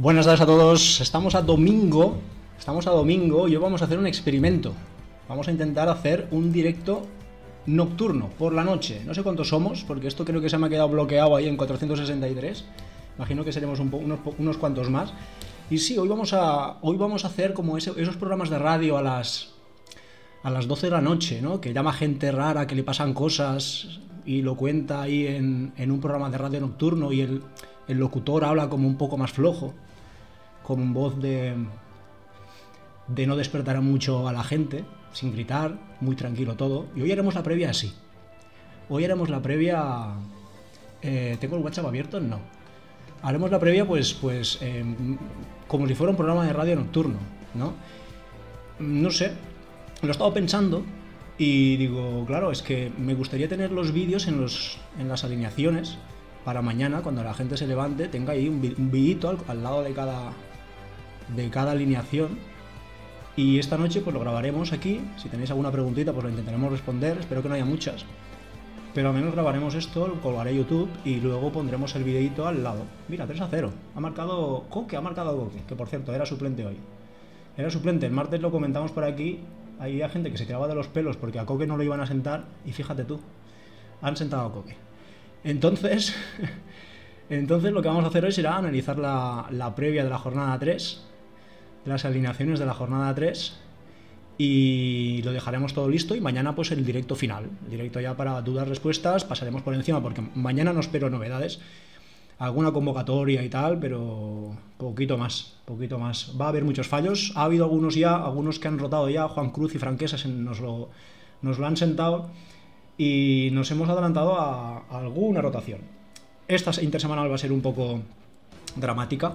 Buenas tardes a todos, estamos a domingo y hoy vamos a hacer un experimento. Vamos a intentar hacer un directo nocturno, por la noche. No sé cuántos somos, porque esto creo que se me ha quedado bloqueado ahí en 463. Imagino que seremos unos cuantos más. Y sí, hoy vamos a hacer como esos programas de radio a las 12 de la noche, ¿no? Que llama gente rara, que le pasan cosas y lo cuenta ahí en un programa de radio nocturno y el locutor habla como un poco más flojo, con voz de no despertar mucho a la gente, sin gritar, muy tranquilo todo. Y hoy haremos la previa así. Hoy haremos la previa... ¿Tengo el WhatsApp abierto? No. Haremos la previa pues como si fuera un programa de radio nocturno, ¿no? No sé, lo he estado pensando y digo, claro, es que me gustaría tener los vídeos en las alineaciones para mañana, cuando la gente se levante, tenga ahí un videito al lado de cada alineación. Y esta noche pues lo grabaremos aquí. Si tenéis alguna preguntita pues lo intentaremos responder, espero que no haya muchas, pero al menos grabaremos esto, lo colgaré a YouTube y luego pondremos el videito al lado. Mira, 3-0, ha marcado Coque, que por cierto era suplente hoy. Era suplente, el martes lo comentamos por aquí. Había gente que se tiraba de los pelos porque a Coque no lo iban a sentar y fíjate tú, han sentado a Coque. Entonces lo que vamos a hacer hoy será analizar la previa de la jornada 3, de las alineaciones de la jornada 3, y lo dejaremos todo listo y mañana pues el directo final, el directo ya para dudas, respuestas, pasaremos por encima porque mañana no espero novedades, alguna convocatoria y tal, pero poquito más. Va a haber muchos fallos, ha habido algunos que han rotado ya, Juan Cruz y Franquesa nos lo han sentado y nos hemos adelantado a alguna rotación. Esta intersemanal va a ser un poco dramática,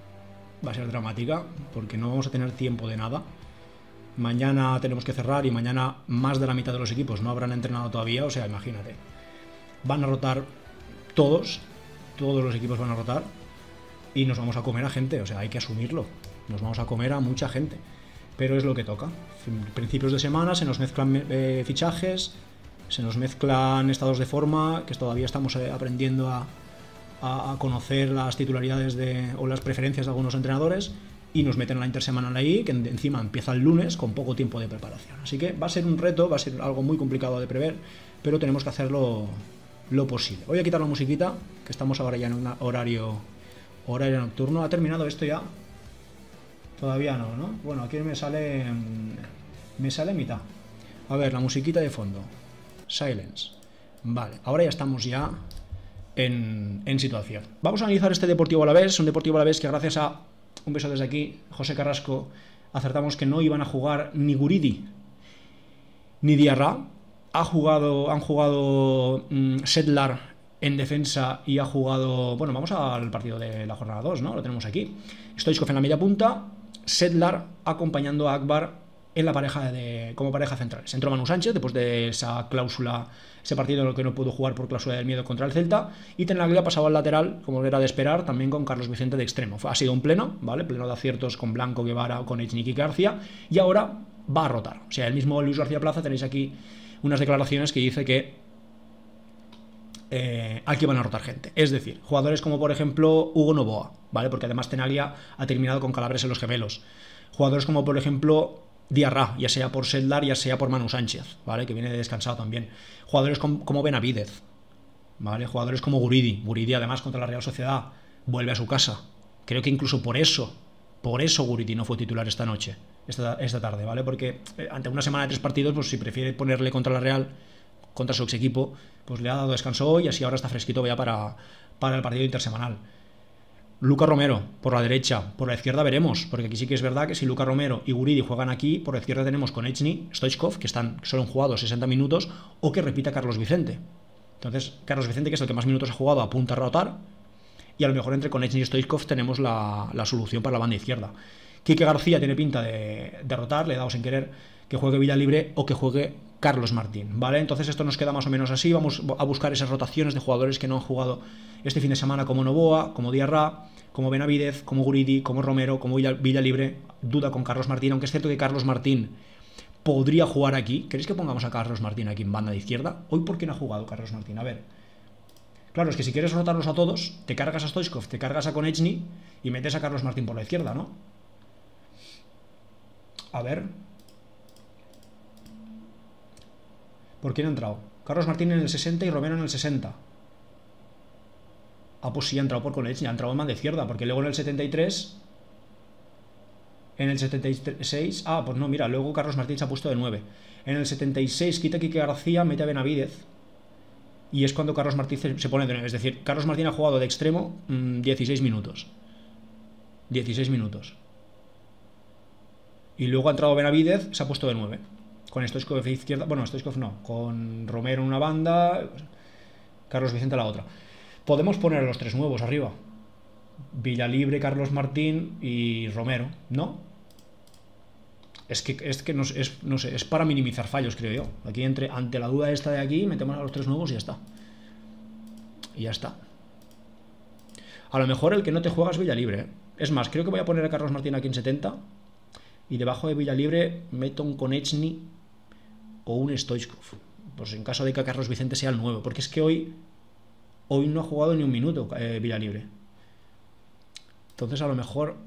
porque no vamos a tener tiempo de nada. Mañana tenemos que cerrar y mañana más de la mitad de los equipos no habrán entrenado todavía, o sea, imagínate. Van a rotar todos los equipos van a rotar y nos vamos a comer a gente, o sea, hay que asumirlo. Nos vamos a comer a mucha gente, pero es lo que toca. Principios de semana se nos mezclan fichajes, se nos mezclan estados de forma, que todavía estamos aprendiendo a conocer las titularidades o las preferencias de algunos entrenadores, y nos meten a la intersemanal ahí, que encima empieza el lunes con poco tiempo de preparación. Así que va a ser un reto, va a ser algo muy complicado de prever, pero tenemos que hacerlo lo posible. Voy a quitar la musiquita, que estamos ahora ya en un horario nocturno. ¿Ha terminado esto ya? Todavía no, ¿no? Bueno, aquí me sale mitad. A ver, la musiquita de fondo. Silence. Vale, ahora ya estamos ya en situación. Vamos a analizar este Deportivo Alavés, un Deportivo Alavés que gracias a, un beso desde aquí, José Carrasco, acertamos que no iban a jugar ni Guridi ni Diarra. Han jugado Sedlar en defensa y ha jugado... Bueno, vamos al partido de la jornada 2, ¿no? Lo tenemos aquí. Stoichkov en la media punta, Sedlar acompañando a Akbar en la como pareja centrales. Entró Manu Sánchez después de esa cláusula, ese partido en el que no pudo jugar por cláusula del miedo contra el Celta, y Tenaglia pasaba al lateral, como era de esperar, también con Carlos Vicente de extremo. Ha sido un pleno, ¿vale? Pleno de aciertos con Blanco, Guevara, con Echenique y García, y ahora va a rotar. O sea, el mismo Luis García Plaza, tenéis aquí unas declaraciones que dice que aquí van a rotar gente. Es decir, jugadores como por ejemplo Hugo Novoa, ¿vale? Porque además Tenaglia ha terminado con calambres en los gemelos. Jugadores como por ejemplo Diarra, ya sea por Sedlar, ya sea por Manu Sánchez, ¿vale? Que viene descansado también. Jugadores como Benavidez, ¿vale? Jugadores como Guridi además contra la Real Sociedad vuelve a su casa. Creo que incluso por eso Guridi no fue titular esta tarde, ¿vale? Porque ante una semana de 3 partidos, pues si prefiere ponerle contra la Real, contra su ex equipo, pues le ha dado descanso hoy y así ahora está fresquito ya para el partido intersemanal. Luca Romero por la derecha, por la izquierda veremos, porque aquí sí que es verdad que si Luca Romero y Guridi juegan aquí, por la izquierda tenemos con Echni, Stoichkov, que solo han jugado 60 minutos, o que repita Carlos Vicente. Entonces, Carlos Vicente, que es el que más minutos ha jugado, apunta a rotar, y a lo mejor entre con Echni y Stoichkov tenemos la solución para la banda izquierda. Quique García tiene pinta de rotar, le he dado sin querer que juegue Villalibre o que juegue Carlos Martín, ¿vale? Entonces esto nos queda más o menos así. Vamos a buscar esas rotaciones de jugadores que no han jugado este fin de semana, como Novoa, como Diarra, como Benavidez, como Guridi, como Romero, como Villalibre. Duda con Carlos Martín, aunque es cierto que Carlos Martín podría jugar aquí. ¿Queréis que pongamos a Carlos Martín aquí en banda de izquierda? Hoy, ¿por qué no ha jugado Carlos Martín? A ver, Claro, es que si quieres rotarlos a todos, te cargas a Stoichkov, te cargas a Konechny y metes a Carlos Martín por la izquierda, ¿no? A ver. ¿Por quién ha entrado? Carlos Martín en el 60 y Romero en el 60. Ah, pues sí, ha entrado por Konechny, ha entrado en banda izquierda, porque luego en el 73... En el 76... Ah, pues no, mira, luego Carlos Martín se ha puesto de 9. En el 76 quita a Quique García, mete a Benavídez. Y es cuando Carlos Martín se pone de 9. Es decir, Carlos Martín ha jugado de extremo 16 minutos. 16 minutos. Y luego ha entrado Benavídez, se ha puesto de 9. Con Stoichkov de izquierda. Bueno, Stoichkov no. Con Romero en una banda. Carlos Vicente en la otra. Podemos poner a los tres nuevos arriba. Villalibre, Carlos Martín y Romero, ¿no? Es que no sé, es para minimizar fallos, creo yo. Aquí ante la duda esta de aquí, metemos a los tres nuevos y ya está. Y ya está. A lo mejor el que no te juega es Villalibre, ¿eh? Es más, creo que voy a poner a Carlos Martín aquí en 70. Y debajo de Villalibre meto un Konechny o un Stoichkov. Pues en caso de que Carlos Vicente sea el nuevo. Porque es que hoy no ha jugado ni un minuto Villalibre. Entonces a lo mejor...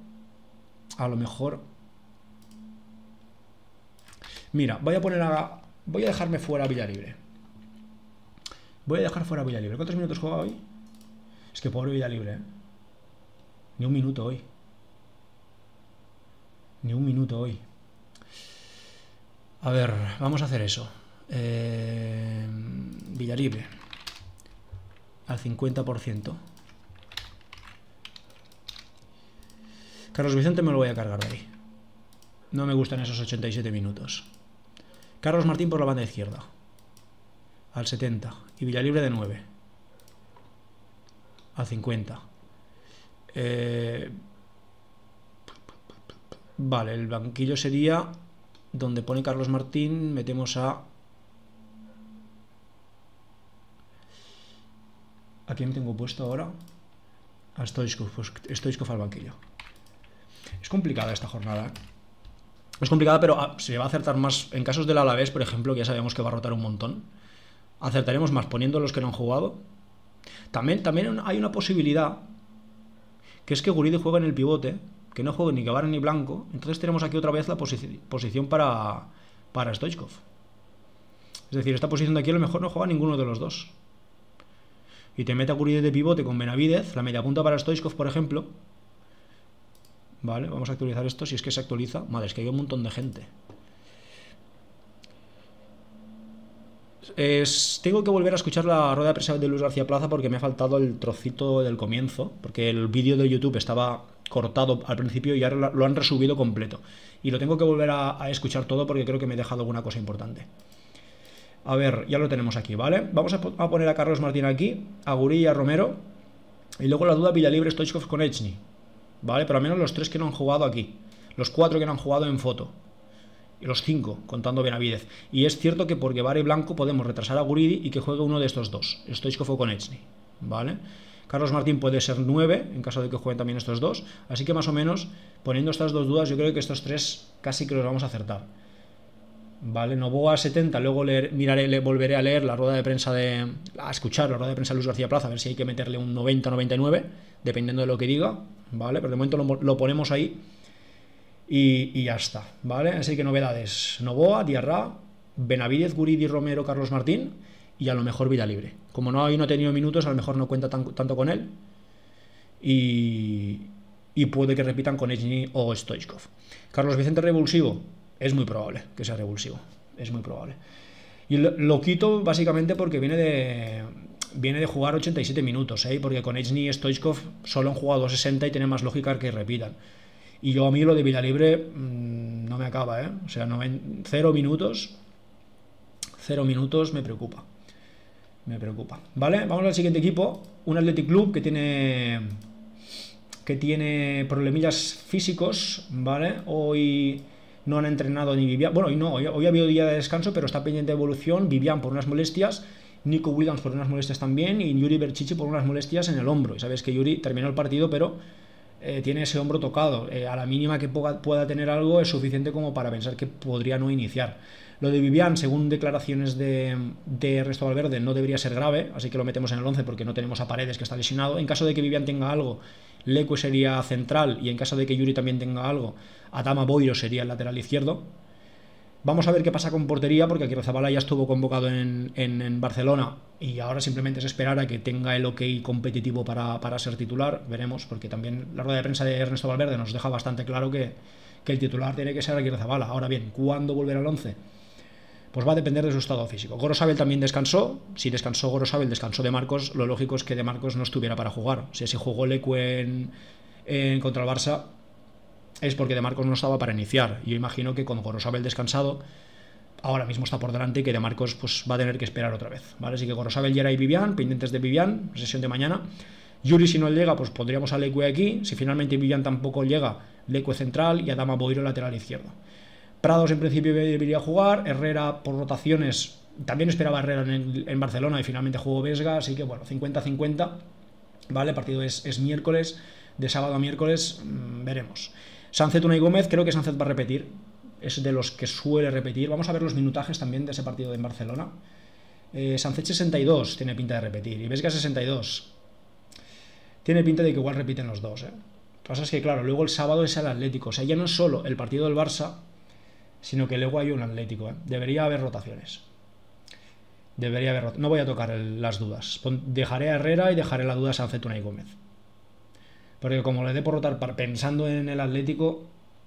Mira, voy a dejarme fuera a Villalibre. Voy a dejar fuera a Villalibre. ¿Cuántos minutos juega hoy? Es que pobre Villalibre, ¿eh? Ni un minuto hoy. Ni un minuto hoy. A ver, vamos a hacer eso. Villalibre. Al 50%. Carlos Vicente me lo voy a cargar de ahí. No me gustan esos 87 minutos. Carlos Martín por la banda izquierda. Al 70. Y Villalibre de 9. Al 50. Vale, el banquillo sería donde pone Carlos Martín. Metemos a... ¿A quién tengo puesto ahora? A Stoichkov. Pues Stoichkov al banquillo. Es complicada esta jornada, ¿eh? Es complicada, pero se va a acertar más. En casos del Alavés, por ejemplo, que ya sabemos que va a rotar un montón, acertaremos más poniendo los que no han jugado. También hay una posibilidad, que es que Guridi juegue en el pivote, que no juegue ni Guevara ni Blanco. Entonces tenemos aquí otra vez la posición para Stoichkov. Es decir, esta posición de aquí a lo mejor no juega ninguno de los dos. Y te mete a Guridi de pivote con Benavídez, la media punta para Stoichkov, por ejemplo. Vale, vamos a actualizar esto, si es que se actualiza. Madre, es que hay un montón de gente. Tengo que volver a escuchar la rueda de prensa de Luis García Plaza porque me ha faltado el trocito del comienzo, porque el vídeo de YouTube estaba cortado al principio y ahora lo han resubido completo. Y lo tengo que volver a escuchar todo porque creo que me he dejado alguna cosa importante. A ver, ya lo tenemos aquí, ¿vale? Vamos a poner a Carlos Martín aquí, a Guridi y a Romero. Y luego la duda Villalibre, Stoichkov, Konechny. ¿Vale? Pero al menos los 3 que no han jugado aquí. Los 4 que no han jugado en foto. Y los 5, contando Benavídez. Y es cierto que por Guevara y Blanco podemos retrasar a Guridi y que juegue uno de estos dos. Stoichkov o Konechny. ¿Vale? Carlos Martín puede ser 9, en caso de que jueguen también estos dos. Así que más o menos, poniendo estas dos dudas, yo creo que estos 3 casi que los vamos a acertar. ¿Vale? Novoa 70, luego volveré a leer la rueda de prensa a escuchar la rueda de prensa de Luis García Plaza, a ver si hay que meterle un 90-99, dependiendo de lo que diga, ¿vale? Pero de momento lo ponemos ahí y ya está, ¿vale? Así que novedades: Novoa, Diarra, Benavídez, Guridi, Romero, Carlos Martín y a lo mejor Villalibre. Como no ha tenido minutos, a lo mejor no cuenta tanto con él y puede que repitan con Konechny o Stoichkov. Carlos Vicente revulsivo. Es muy probable que sea revulsivo. Es muy probable. Y lo quito básicamente porque viene de jugar 87 minutos, ¿eh? Porque Konechny y Stoichkov solo han jugado 60 y tiene más lógica que repitan. Y yo a mí lo de Villalibre no me acaba, ¿eh? O sea, 0 minutos. 0 minutos me preocupa. Me preocupa. ¿Vale? Vamos al siguiente equipo. Un Athletic Club que tiene problemillas físicos, ¿vale? Hoy no han entrenado ni Vivian. Bueno, hoy ha habido día de descanso, pero está pendiente de evolución. Vivian por unas molestias, Nico Williams por unas molestias también, y Yuri Berchichi por unas molestias en el hombro. Y sabes que Yuri terminó el partido, pero tiene ese hombro tocado. A la mínima que pueda tener algo es suficiente como para pensar que podría no iniciar. Lo de Vivian, según declaraciones de Ernesto Valverde, no debería ser grave, así que lo metemos en el 11 porque no tenemos a Paredes, que está lesionado. En caso de que Vivian tenga algo, Leque sería central, y en caso de que Yuri también tenga algo, Adama Boiro sería el lateral izquierdo. Vamos a ver qué pasa con portería, porque Aguirrezabala ya estuvo convocado en Barcelona y ahora simplemente es esperar a que tenga el ok competitivo para ser titular. Veremos, porque también la rueda de prensa de Ernesto Valverde nos deja bastante claro que el titular tiene que ser Aguirrezabala. Ahora bien, ¿cuándo volverá al 11? Pues va a depender de su estado físico. Gorosabel también descansó. Si descansó Gorosabel, descansó De Marcos. Lo lógico es que De Marcos no estuviera para jugar. Si se jugó Leque contra el Barça, es porque De Marcos no estaba para iniciar. Yo imagino que con Gorosabel descansado, ahora mismo está por delante y que De Marcos pues va a tener que esperar otra vez, ¿vale? Así que Gorosabel, Yera y Vivian, pendientes de Vivian, sesión de mañana. Yuri, si no llega, pues pondríamos a Leque aquí. Si finalmente Vivian tampoco llega, Leque central y Adama Boiro lateral izquierdo. Prados en principio debería jugar. Herrera por rotaciones, también esperaba Herrera en Barcelona y finalmente jugó Vesga, así que bueno, 50-50, ¿vale? El partido es miércoles, de sábado a miércoles, veremos. Sánchez, Unai Gómez, creo que Sánchez va a repetir, es de los que suele repetir. Vamos a ver los minutajes también de ese partido en Barcelona. Sánchez 62, tiene pinta de repetir, y Vesga 62. Tiene pinta de que igual repiten los dos, Lo que pasa es que, claro, luego el sábado es el Atlético, o sea, ya no es solo el partido del Barça, sino que luego hay un Atlético, Debería haber rotaciones. No voy a tocar las dudas. Dejaré a Herrera y dejaré la duda a Sánchez, Unai Gómez. Porque como le dé por rotar pensando en el Atlético,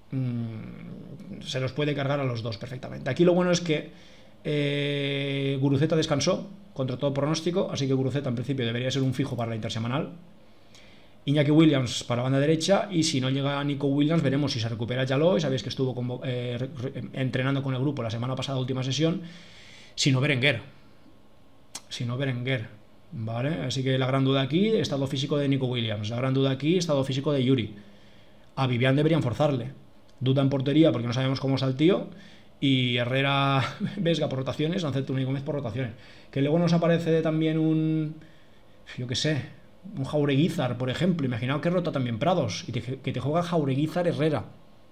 se los puede cargar a los dos perfectamente. Aquí lo bueno es que Guruceta descansó contra todo pronóstico, así que Guruceta en principio debería ser un fijo para la intersemanal. Iñaki Williams para banda derecha, y si no llega Nico Williams veremos si se recupera Jaló. Sabéis que estuvo entrenando con el grupo la semana pasada, última sesión. Si no, Berenguer, ¿vale? Así que la gran duda aquí, estado físico de Nico Williams. La gran duda aquí, estado físico de Yuri. A Vivian deberían forzarle. Duda en portería porque no sabemos cómo está el tío. Y Herrera, Vesga por rotaciones, Sánchez, Unai Gómez por rotaciones. Que luego nos aparece también yo qué sé, un Jaureguizar, por ejemplo. Imaginaos que rota también Prados y que te juega Jaureguizar Herrera.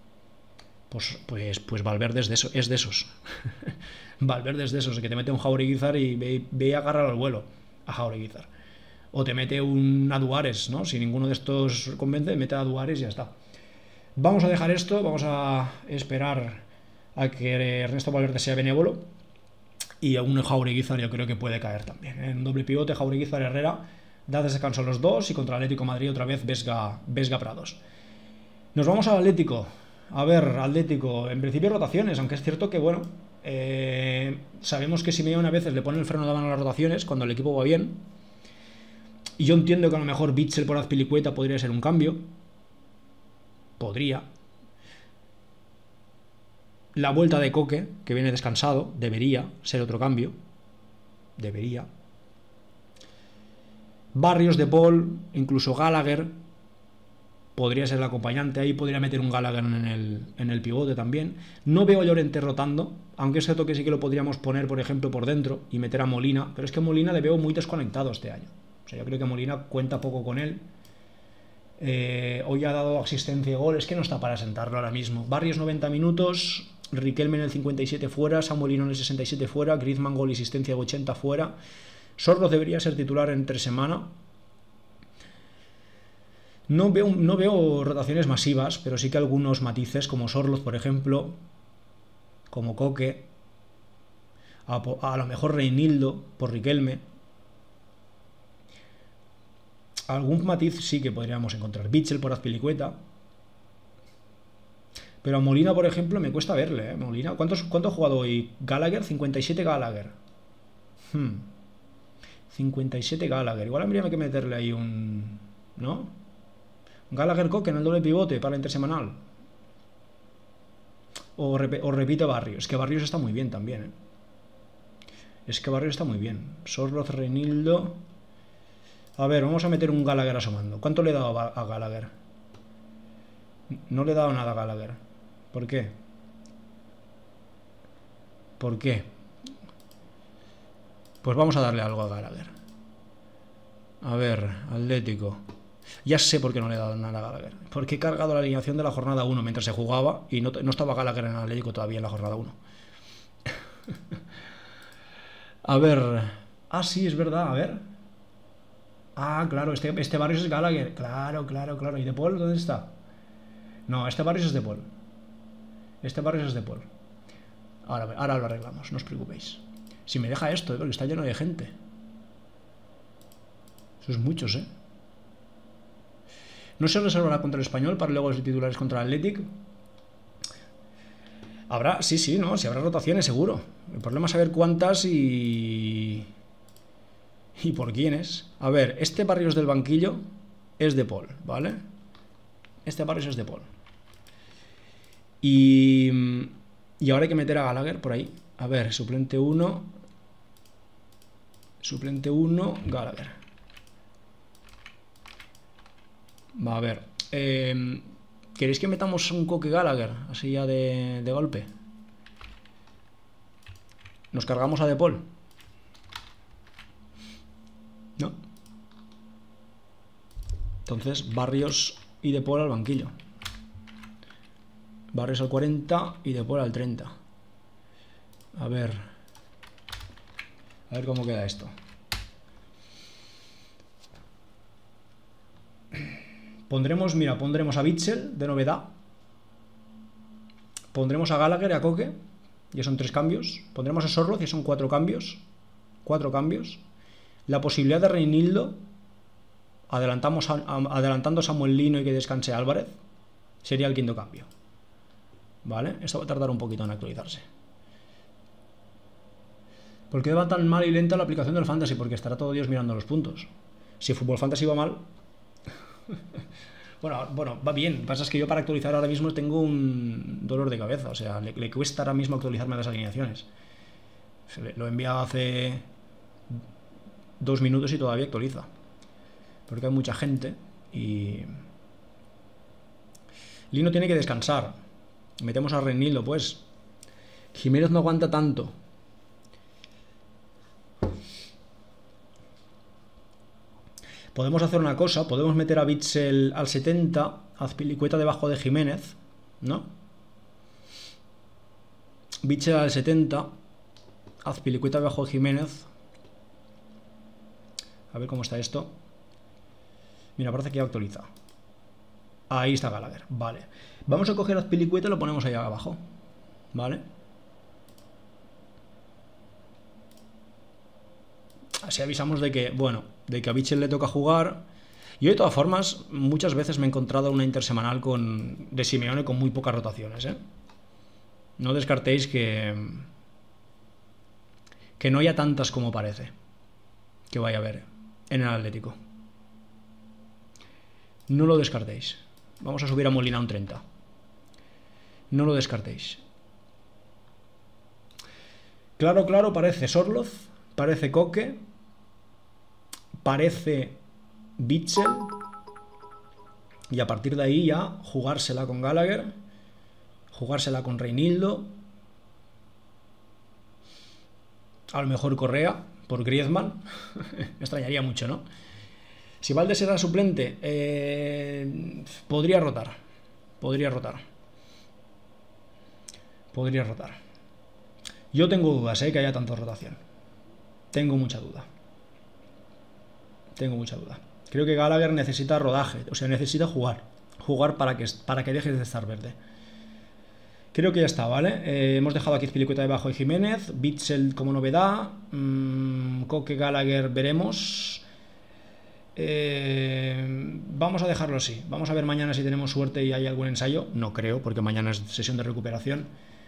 Pues Valverde es de esos. Valverde es de esos, que te mete un Jaureguizar y ve a agarrar al vuelo a Jaureguizar. O te mete un Aduares, ¿no? Si ninguno de estos convence, mete a Aduares y ya está. Vamos a dejar esto, vamos a esperar a que Ernesto Valverde sea benévolo. Y a un Jaureguizar yo creo que puede caer también. En doble pivote, Jaureguizar Herrera. Da descanso a los dos, y contra el Atlético de Madrid otra vez Vesga Prados. Nos vamos al Atlético. A ver, Atlético, en principio rotaciones, aunque es cierto que, bueno, sabemos que Simeone a veces le pone el freno de mano a las rotaciones cuando el equipo va bien. Y yo entiendo que a lo mejor Bitzel por Azpilicueta podría ser un cambio. Podría. La vuelta de Coque, que viene descansado, debería ser otro cambio. Debería. Barrios, De Paul, incluso Gallagher podría ser el acompañante. Ahí podría meter un Gallagher en el pivote también. No veo a Llorente rotando, aunque es cierto que sí que lo podríamos poner, por ejemplo, por dentro y meter a Molina, pero es que Molina le veo muy desconectado este año. O sea, yo creo que Molina cuenta poco con él. Hoy ha dado asistencia y gol, es que no está para sentarlo ahora mismo. Barrios 90 minutos, Riquelme en el 57 fuera, Samuelino en el 67 fuera, Griezmann gol y asistencia 80 fuera. Sorloz debería ser titular entre semana. No veo rotaciones masivas, pero sí que algunos matices, como Sorloz, por ejemplo, como Coque, a lo mejor Reinildo por Riquelme. Algún matiz sí que podríamos encontrar. Bitzel por Azpilicueta. Pero a Molina, por ejemplo, me cuesta verle, Molina, ¿cuánto ha jugado hoy? Gallagher, 57 Gallagher. 57 Gallagher. Igual habría que meterle ahí ¿no? Gallagher Coque en el doble pivote para la intersemanal. O repite Barrios. Es que Barrios está muy bien también, Sorloz, Reinildo. A ver, vamos a meter un Gallagher asomando. ¿Cuánto le he dado a Gallagher? No le he dado nada a Gallagher. ¿Por qué? Pues vamos a darle algo a Gallagher. A ver, Atlético. Ya sé por qué no le he dado nada a Gallagher. Porque he cargado la alineación de la jornada 1 mientras se jugaba y no estaba Gallagher en el Atlético todavía en la jornada 1. A ver. Ah, sí, es verdad, a ver. Ah, claro, este Barrios es Gallagher. Claro, claro, claro. ¿Y De Paul dónde está? No, este Barrios es De Paul. Este Barrios es De Paul. Ahora lo arreglamos, no os preocupéis. Si me deja esto, porque está lleno de gente. Eso es muchos, ¿eh? ¿No se reservará contra el Español para luego los titulares contra el Athletic? Habrá, sí, no, sí habrá rotaciones, seguro. El problema es saber cuántas y por quiénes. A ver, este Barrios del banquillo es De Paul, ¿vale? Este Barrios es De Paul. Y ahora hay que meter a Gallagher por ahí. A ver, suplente 1. Suplente 1, Gallagher. Va, a ver. ¿Queréis que metamos un Coque Gallagher? Así ya de golpe. Nos cargamos a De Paul. No. Entonces, Barrios y De Paul al banquillo. Barrios al 40 y De Paul al 30. A ver cómo queda esto. Pondremos a Witsel de novedad. Pondremos a Gallagher y a Coque. Ya son 3 cambios. Pondremos a Sorloz, ya son 4 cambios. 4 cambios. La posibilidad de Reinildo, adelantando a Samuel Lino y que descanse Álvarez, sería el 5.º cambio. ¿Vale? Esto va a tardar un poquito en actualizarse. ¿Por qué va tan mal y lenta la aplicación del Fantasy? Porque estará todo Dios mirando los puntos. Si Fútbol Fantasy va mal... Bueno, va bien. Lo que pasa es que yo para actualizar ahora mismo tengo un dolor de cabeza. O sea, le cuesta ahora mismo actualizarme las alineaciones. Lo he enviado hace 2 minutos y todavía actualiza. Porque hay mucha gente y... Lino tiene que descansar. Metemos a Reinildo, pues. Jiménez no aguanta tanto. Podemos hacer una cosa, podemos meter a Witsel al 70, Azpilicueta debajo de Jiménez, ¿no? Witsel al 70, Azpilicueta debajo de Jiménez. A ver cómo está esto. Mira, parece que ya actualiza. Ahí está Gallagher, vale. Vamos a coger a Azpilicueta y lo ponemos ahí abajo, ¿vale? Así avisamos de que, bueno, de que a Witsel le toca jugar. Yo de todas formas, muchas veces me he encontrado una intersemanal de Simeone con muy pocas rotaciones, ¿eh? No descartéis que no haya tantas como parece que vaya a haber en el Atlético. No lo descartéis. Vamos a subir a Molina a un 30. No lo descartéis. Claro, parece Sorloz, parece Coque, parece Witsel, y a partir de ahí ya jugársela con Gallagher, jugársela con Reinildo, a lo mejor Correa por Griezmann. Me extrañaría mucho, ¿no? Si Valde será suplente, podría rotar. Yo tengo dudas, que haya tanta rotación. Tengo mucha duda. Creo que Gallagher necesita rodaje, o sea, necesita jugar para que deje de estar verde. Creo que ya está, ¿vale? Hemos dejado aquí Azpilicueta debajo de Jiménez, Witsel como novedad, Coque, Gallagher veremos. Vamos a dejarlo así. Vamos a ver mañana si tenemos suerte y hay algún ensayo. No creo, porque mañana es sesión de recuperación.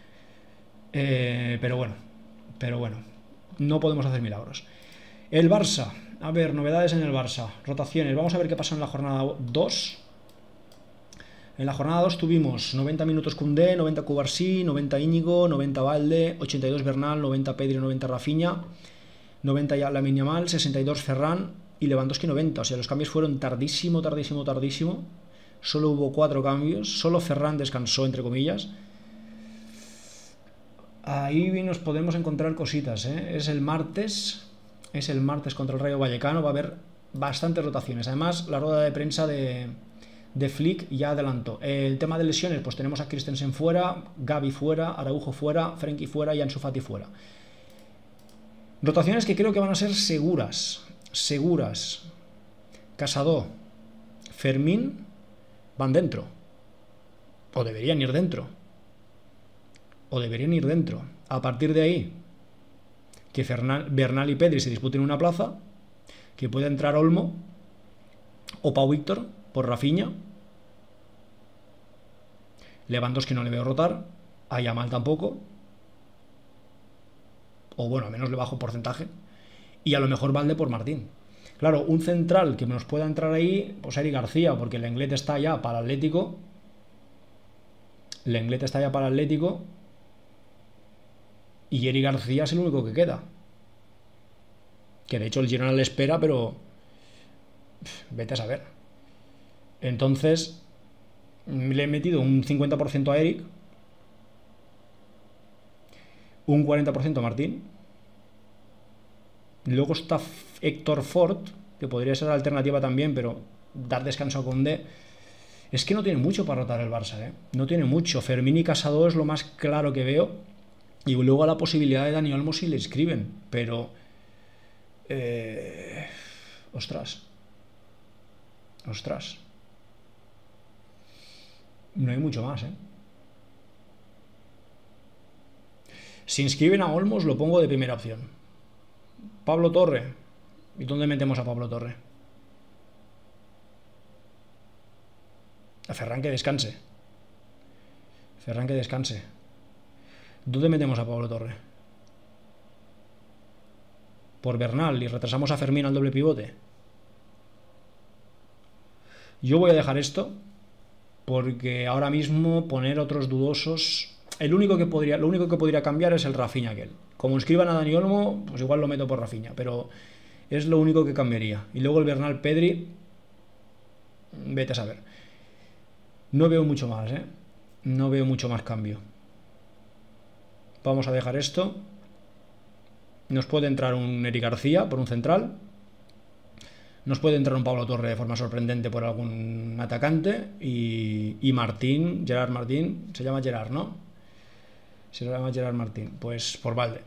Pero bueno, no podemos hacer milagros. El Barça, a ver, novedades en el Barça, rotaciones, vamos a ver qué pasó en la jornada 2. En la jornada 2 tuvimos 90 minutos Koundé, 90 Cubarsí, 90 Íñigo, 90 Valde, 82 Bernal, 90 Pedri, 90 Rafinha, 90 Lamine Yamal, 62 Ferran y Lewandowski 90. O sea, los cambios fueron tardísimo. Solo hubo 4 cambios, solo Ferran descansó, entre comillas. Ahí nos podemos encontrar cositas, ¿eh? Es el martes contra el Rayo Vallecano. Va a haber bastantes rotaciones. Además, la rueda de prensa de Flick ya adelantó. El tema de lesiones, pues tenemos a Christensen fuera, Gavi fuera, Araujo fuera, Frenkie fuera y Ansu Fati fuera. Rotaciones que creo que van a ser seguras. Casado, Fermín van dentro. O deberían ir dentro. A partir de ahí, que Bernal y Pedri se disputen una plaza, que pueda entrar Olmo o Pau Víctor por Rafinha. Lewandowski no le veo rotar, a Yamal tampoco, o bueno, al menos le bajo porcentaje, y a lo mejor Valde por Martín. Claro, un central que nos pueda entrar ahí, pues Eric García, porque el Lenglet está ya para Atlético. Y Eric García es el único que queda. Que de hecho el Girona le espera, pero vete a saber. Entonces le he metido un 50% a Eric, un 40% a Martín. Luego está Héctor Ford, que podría ser la alternativa también, pero dar descanso a Koundé. Es que no tiene mucho para rotar el Barça, ¿eh? No tiene mucho. Fermín y Casado es lo más claro que veo. Y luego la posibilidad de Dani Olmo si le escriben. Pero... Ostras. No hay mucho más, ¿eh? Si inscriben a Olmos lo pongo de primera opción. Pablo Torre. ¿Y dónde metemos a Pablo Torre? A Ferran que descanse. ¿Dónde metemos a Pablo Torre? Por Bernal y retrasamos a Fermín al doble pivote. Yo voy a dejar esto porque ahora mismo poner otros dudosos... Lo único que podría cambiar es el Rafinha aquel. Como inscriban a Dani Olmo, pues igual lo meto por Rafinha, pero es lo único que cambiaría. Y luego el Bernal Pedri, vete a saber. No veo mucho más, ¿eh? No veo mucho más cambio. Vamos a dejar esto. Nos puede entrar un Eric García por un central. Nos puede entrar un Pablo Torre de forma sorprendente por algún atacante. Y Martín, Gerard Martín, se llama Gerard, ¿no? Se llama Gerard Martín. Pues por Valde.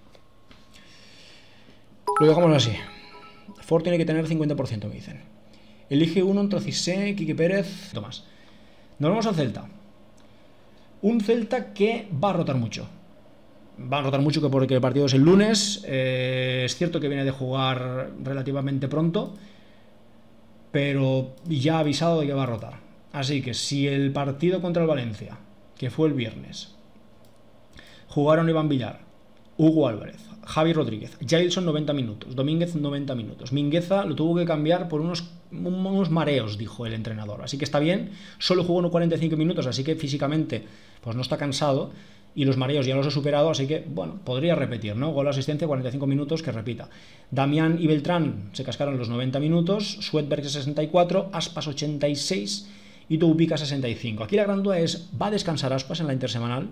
Lo dejamos así. Ford tiene que tener 50%, me dicen. Elige uno entre Cissé, Quique Pérez, Tomás. Nos vamos al Celta. Un Celta que va a rotar mucho. Porque el partido es el lunes. Es cierto que viene de jugar relativamente pronto, pero ya ha avisado de que va a rotar. Así que si el partido contra el Valencia, que fue el viernes, jugaron Iván Villar, Hugo Álvarez, Javi Rodríguez, Jailson 90 minutos, Domínguez 90 minutos, Mingueza lo tuvo que cambiar por unos mareos, dijo el entrenador. Así que está bien, solo jugó unos 45 minutos, así que físicamente pues no está cansado. Y los mareos ya los he superado, así que, bueno, podría repetir, ¿no? Gol, asistencia, 45 minutos, que repita. Damián y Beltrán se cascaron los 90 minutos, Sweatberg 64, Aspas 86 y Doubica 65. Aquí la gran duda es, ¿va a descansar Aspas en la intersemanal?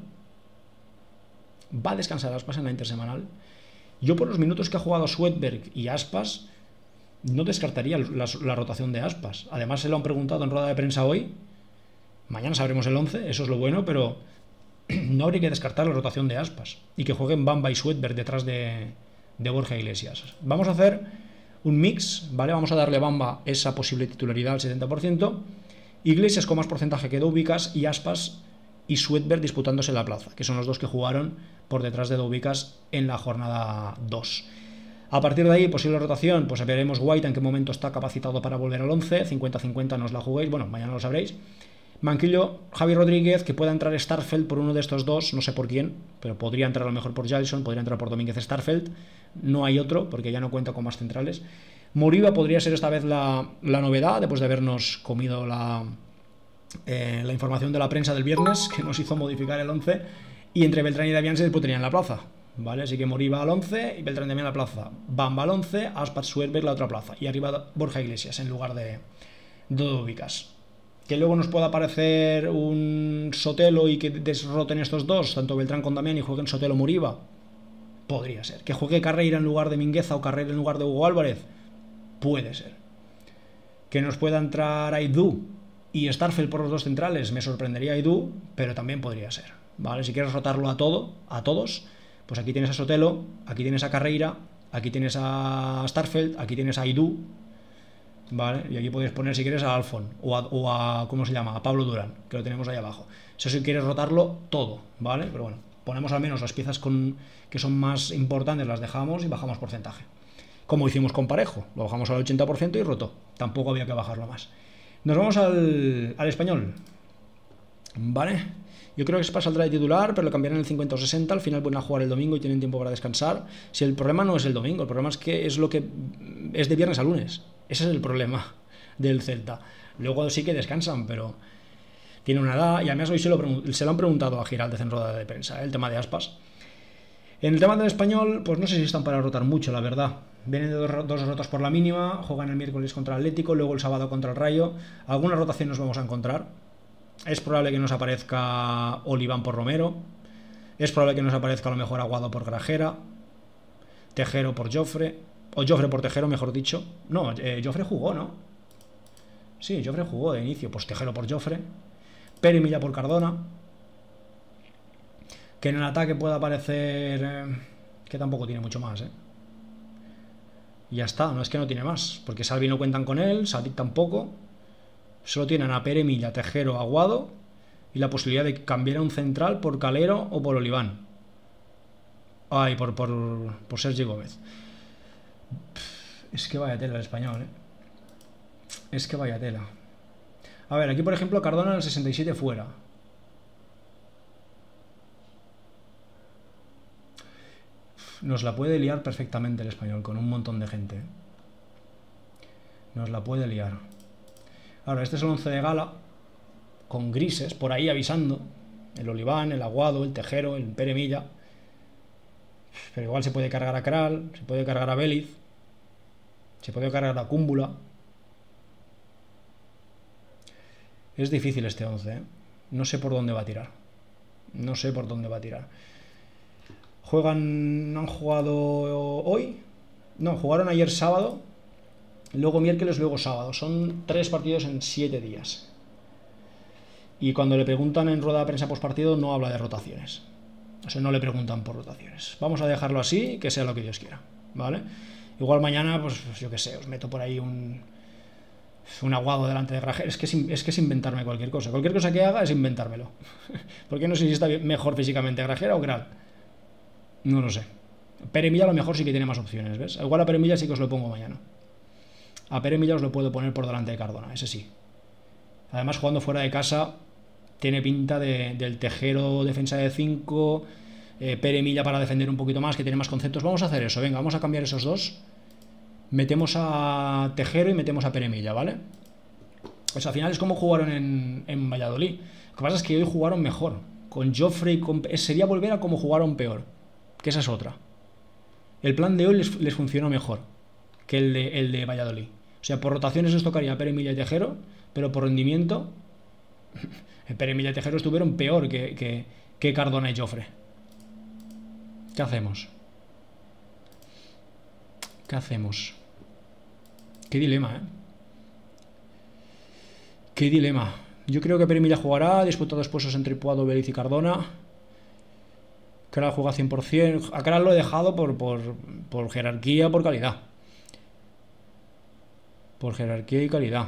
Yo por los minutos que ha jugado Sweatberg y Aspas, no descartaría la rotación de Aspas. Además se lo han preguntado en rueda de prensa hoy. Mañana sabremos el 11, eso es lo bueno, pero... no habría que descartar la rotación de Aspas y que jueguen Bamba y Sweatberg detrás de Borja Iglesias. Vamos a hacer un mix, ¿vale? Vamos a darle a Bamba esa posible titularidad al 70%, Iglesias con más porcentaje que Doubicas y Aspas y Sweatberg disputándose la plaza, que son los dos que jugaron por detrás de Doubicas en la jornada 2. A partir de ahí, posible rotación, pues veremos White en qué momento está capacitado para volver al 11, 50-50 no os la juguéis, bueno, mañana lo sabréis. Banquillo, Javi Rodríguez, que pueda entrar Starfelt por uno de estos dos, no sé por quién, pero podría entrar a lo mejor por Jailson, podría entrar por Domínguez Starfelt, no hay otro, porque ya no cuenta con más centrales. Moriba podría ser esta vez la novedad, después de habernos comido la información de la prensa del viernes, que nos hizo modificar el 11, y entre Beltrán y Damián se disputarían en la plaza, ¿vale? Así que Moriba al 11 y Beltrán y Damián a la plaza, Bamba al 11, Aspas Sweatberg la otra plaza, y arriba Borja Iglesias en lugar de Dodovicas. Que luego nos pueda aparecer un Sotelo y que desroten estos dos, tanto Beltrán con Damián, y jueguen Sotelo Moriba. Podría ser. Que juegue Carreira en lugar de Mingueza o Carreira en lugar de Hugo Álvarez. Puede ser. Que nos pueda entrar Aidú y Starfelt por los dos centrales, me sorprendería Aidú, pero también podría ser, ¿vale? Si quieres rotarlo a todos, pues aquí tienes a Sotelo, aquí tienes a Carreira, aquí tienes a Starfelt, aquí tienes a Aidú, ¿vale? Y aquí puedes poner si quieres a Alfon o a ¿cómo se llama? A Pablo Durán, que lo tenemos ahí abajo. Eso si quieres rotarlo todo, ¿vale? Pero bueno, ponemos al menos las piezas que son más importantes, las dejamos y bajamos porcentaje. Como hicimos con Parejo, lo bajamos al 80% y rotó. Tampoco había que bajarlo más. Nos vamos al Español, ¿vale? Yo creo que Spa saldrá de titular, pero lo cambiarán en el 50 o 60. Al final van a jugar el domingo y tienen tiempo para descansar. Si el problema no es el domingo, el problema es que es lo que es de viernes a lunes. Ese es el problema del Celta. Luego sí que descansan, pero tiene una edad. Y además hoy se lo han preguntado a Giraldez en rueda de prensa, el tema de Aspas. En el tema del Español, pues no sé si están para rotar mucho, la verdad. Vienen de dos derrotas por la mínima, juegan el miércoles contra el Atlético, luego el sábado contra el Rayo. Alguna rotación nos vamos a encontrar. Es probable que nos aparezca Oliván por Romero. Es probable que nos aparezca a lo mejor Aguado por Grajera. Tejero por Jofre. O Jofre por Tejero, mejor dicho. No, Jofre jugó, ¿no? Sí, Jofre jugó de inicio. Pues Tejero por Jofre. Pere Milla por Cardona. Que en el ataque pueda aparecer... que tampoco tiene mucho más, Y ya está, no es que no tiene más. Porque Salvi no cuentan con él, Sadik tampoco. Solo tienen a Pere Milla, Tejero, Aguado y la posibilidad de cambiar a un central por Calero o por Oliván. Ay, por Sergi Gómez. Es que vaya tela el Español, Es que vaya tela. A ver, aquí por ejemplo Cardona en el 67 fuera. Nos la puede liar perfectamente el Español con un montón de gente. Nos la puede liar. Ahora, este es el 11 de gala, con grises, por ahí avisando. El Oliván, el Aguado, el Tejero, el Pere Milla. Pero igual se puede cargar a Kral, se puede cargar a Vélez, se puede cargar a Cúmbula. Es difícil este 11, No sé por dónde va a tirar. No sé por dónde va a tirar. ¿Han jugado hoy? No, jugaron ayer sábado. Luego miércoles, luego sábado. Son 3 partidos en 7 días. Y cuando le preguntan en rueda de prensa post partido, no habla de rotaciones. O sea, no le preguntan por rotaciones. Vamos a dejarlo así, que sea lo que Dios quiera, ¿vale? Igual mañana, pues yo qué sé, os meto por ahí un Aguado delante de Grajera. Es que es inventarme cualquier cosa. Cualquier cosa que haga es inventármelo. Porque no sé si está mejor físicamente Grajera o Kral. No lo sé. Pere Milla a lo mejor sí que tiene más opciones, ¿ves? Igual a Pere Milla sí que os lo pongo mañana. A Pere Milla os lo puedo poner por delante de Cardona, ese sí. Además, jugando fuera de casa, tiene pinta del Tejero defensa de 5, Pere Milla para defender un poquito más, que tiene más conceptos. Vamos a hacer eso, venga, vamos a cambiar esos dos. Metemos a Tejero y metemos a Pere Milla, ¿vale? Pues al final es como jugaron en Valladolid. Lo que pasa es que hoy jugaron mejor. Con Jofre y sería volver a como jugaron peor. Que esa es otra. El plan de hoy les funcionó mejor que el de Valladolid. O sea, por rotaciones les tocaría Pere Milla y Tejero, pero por rendimiento Pere Milla y Tejero estuvieron peor que Cardona y Jofre. ¿Qué hacemos? ¿Qué hacemos? Qué dilema, Qué dilema. Yo creo que Pere Milla jugará, disputó 2 puestos entre Puado, Vélez y Cardona. Kral juega 100%. A Kral lo he dejado por jerarquía, por calidad. Por jerarquía y calidad.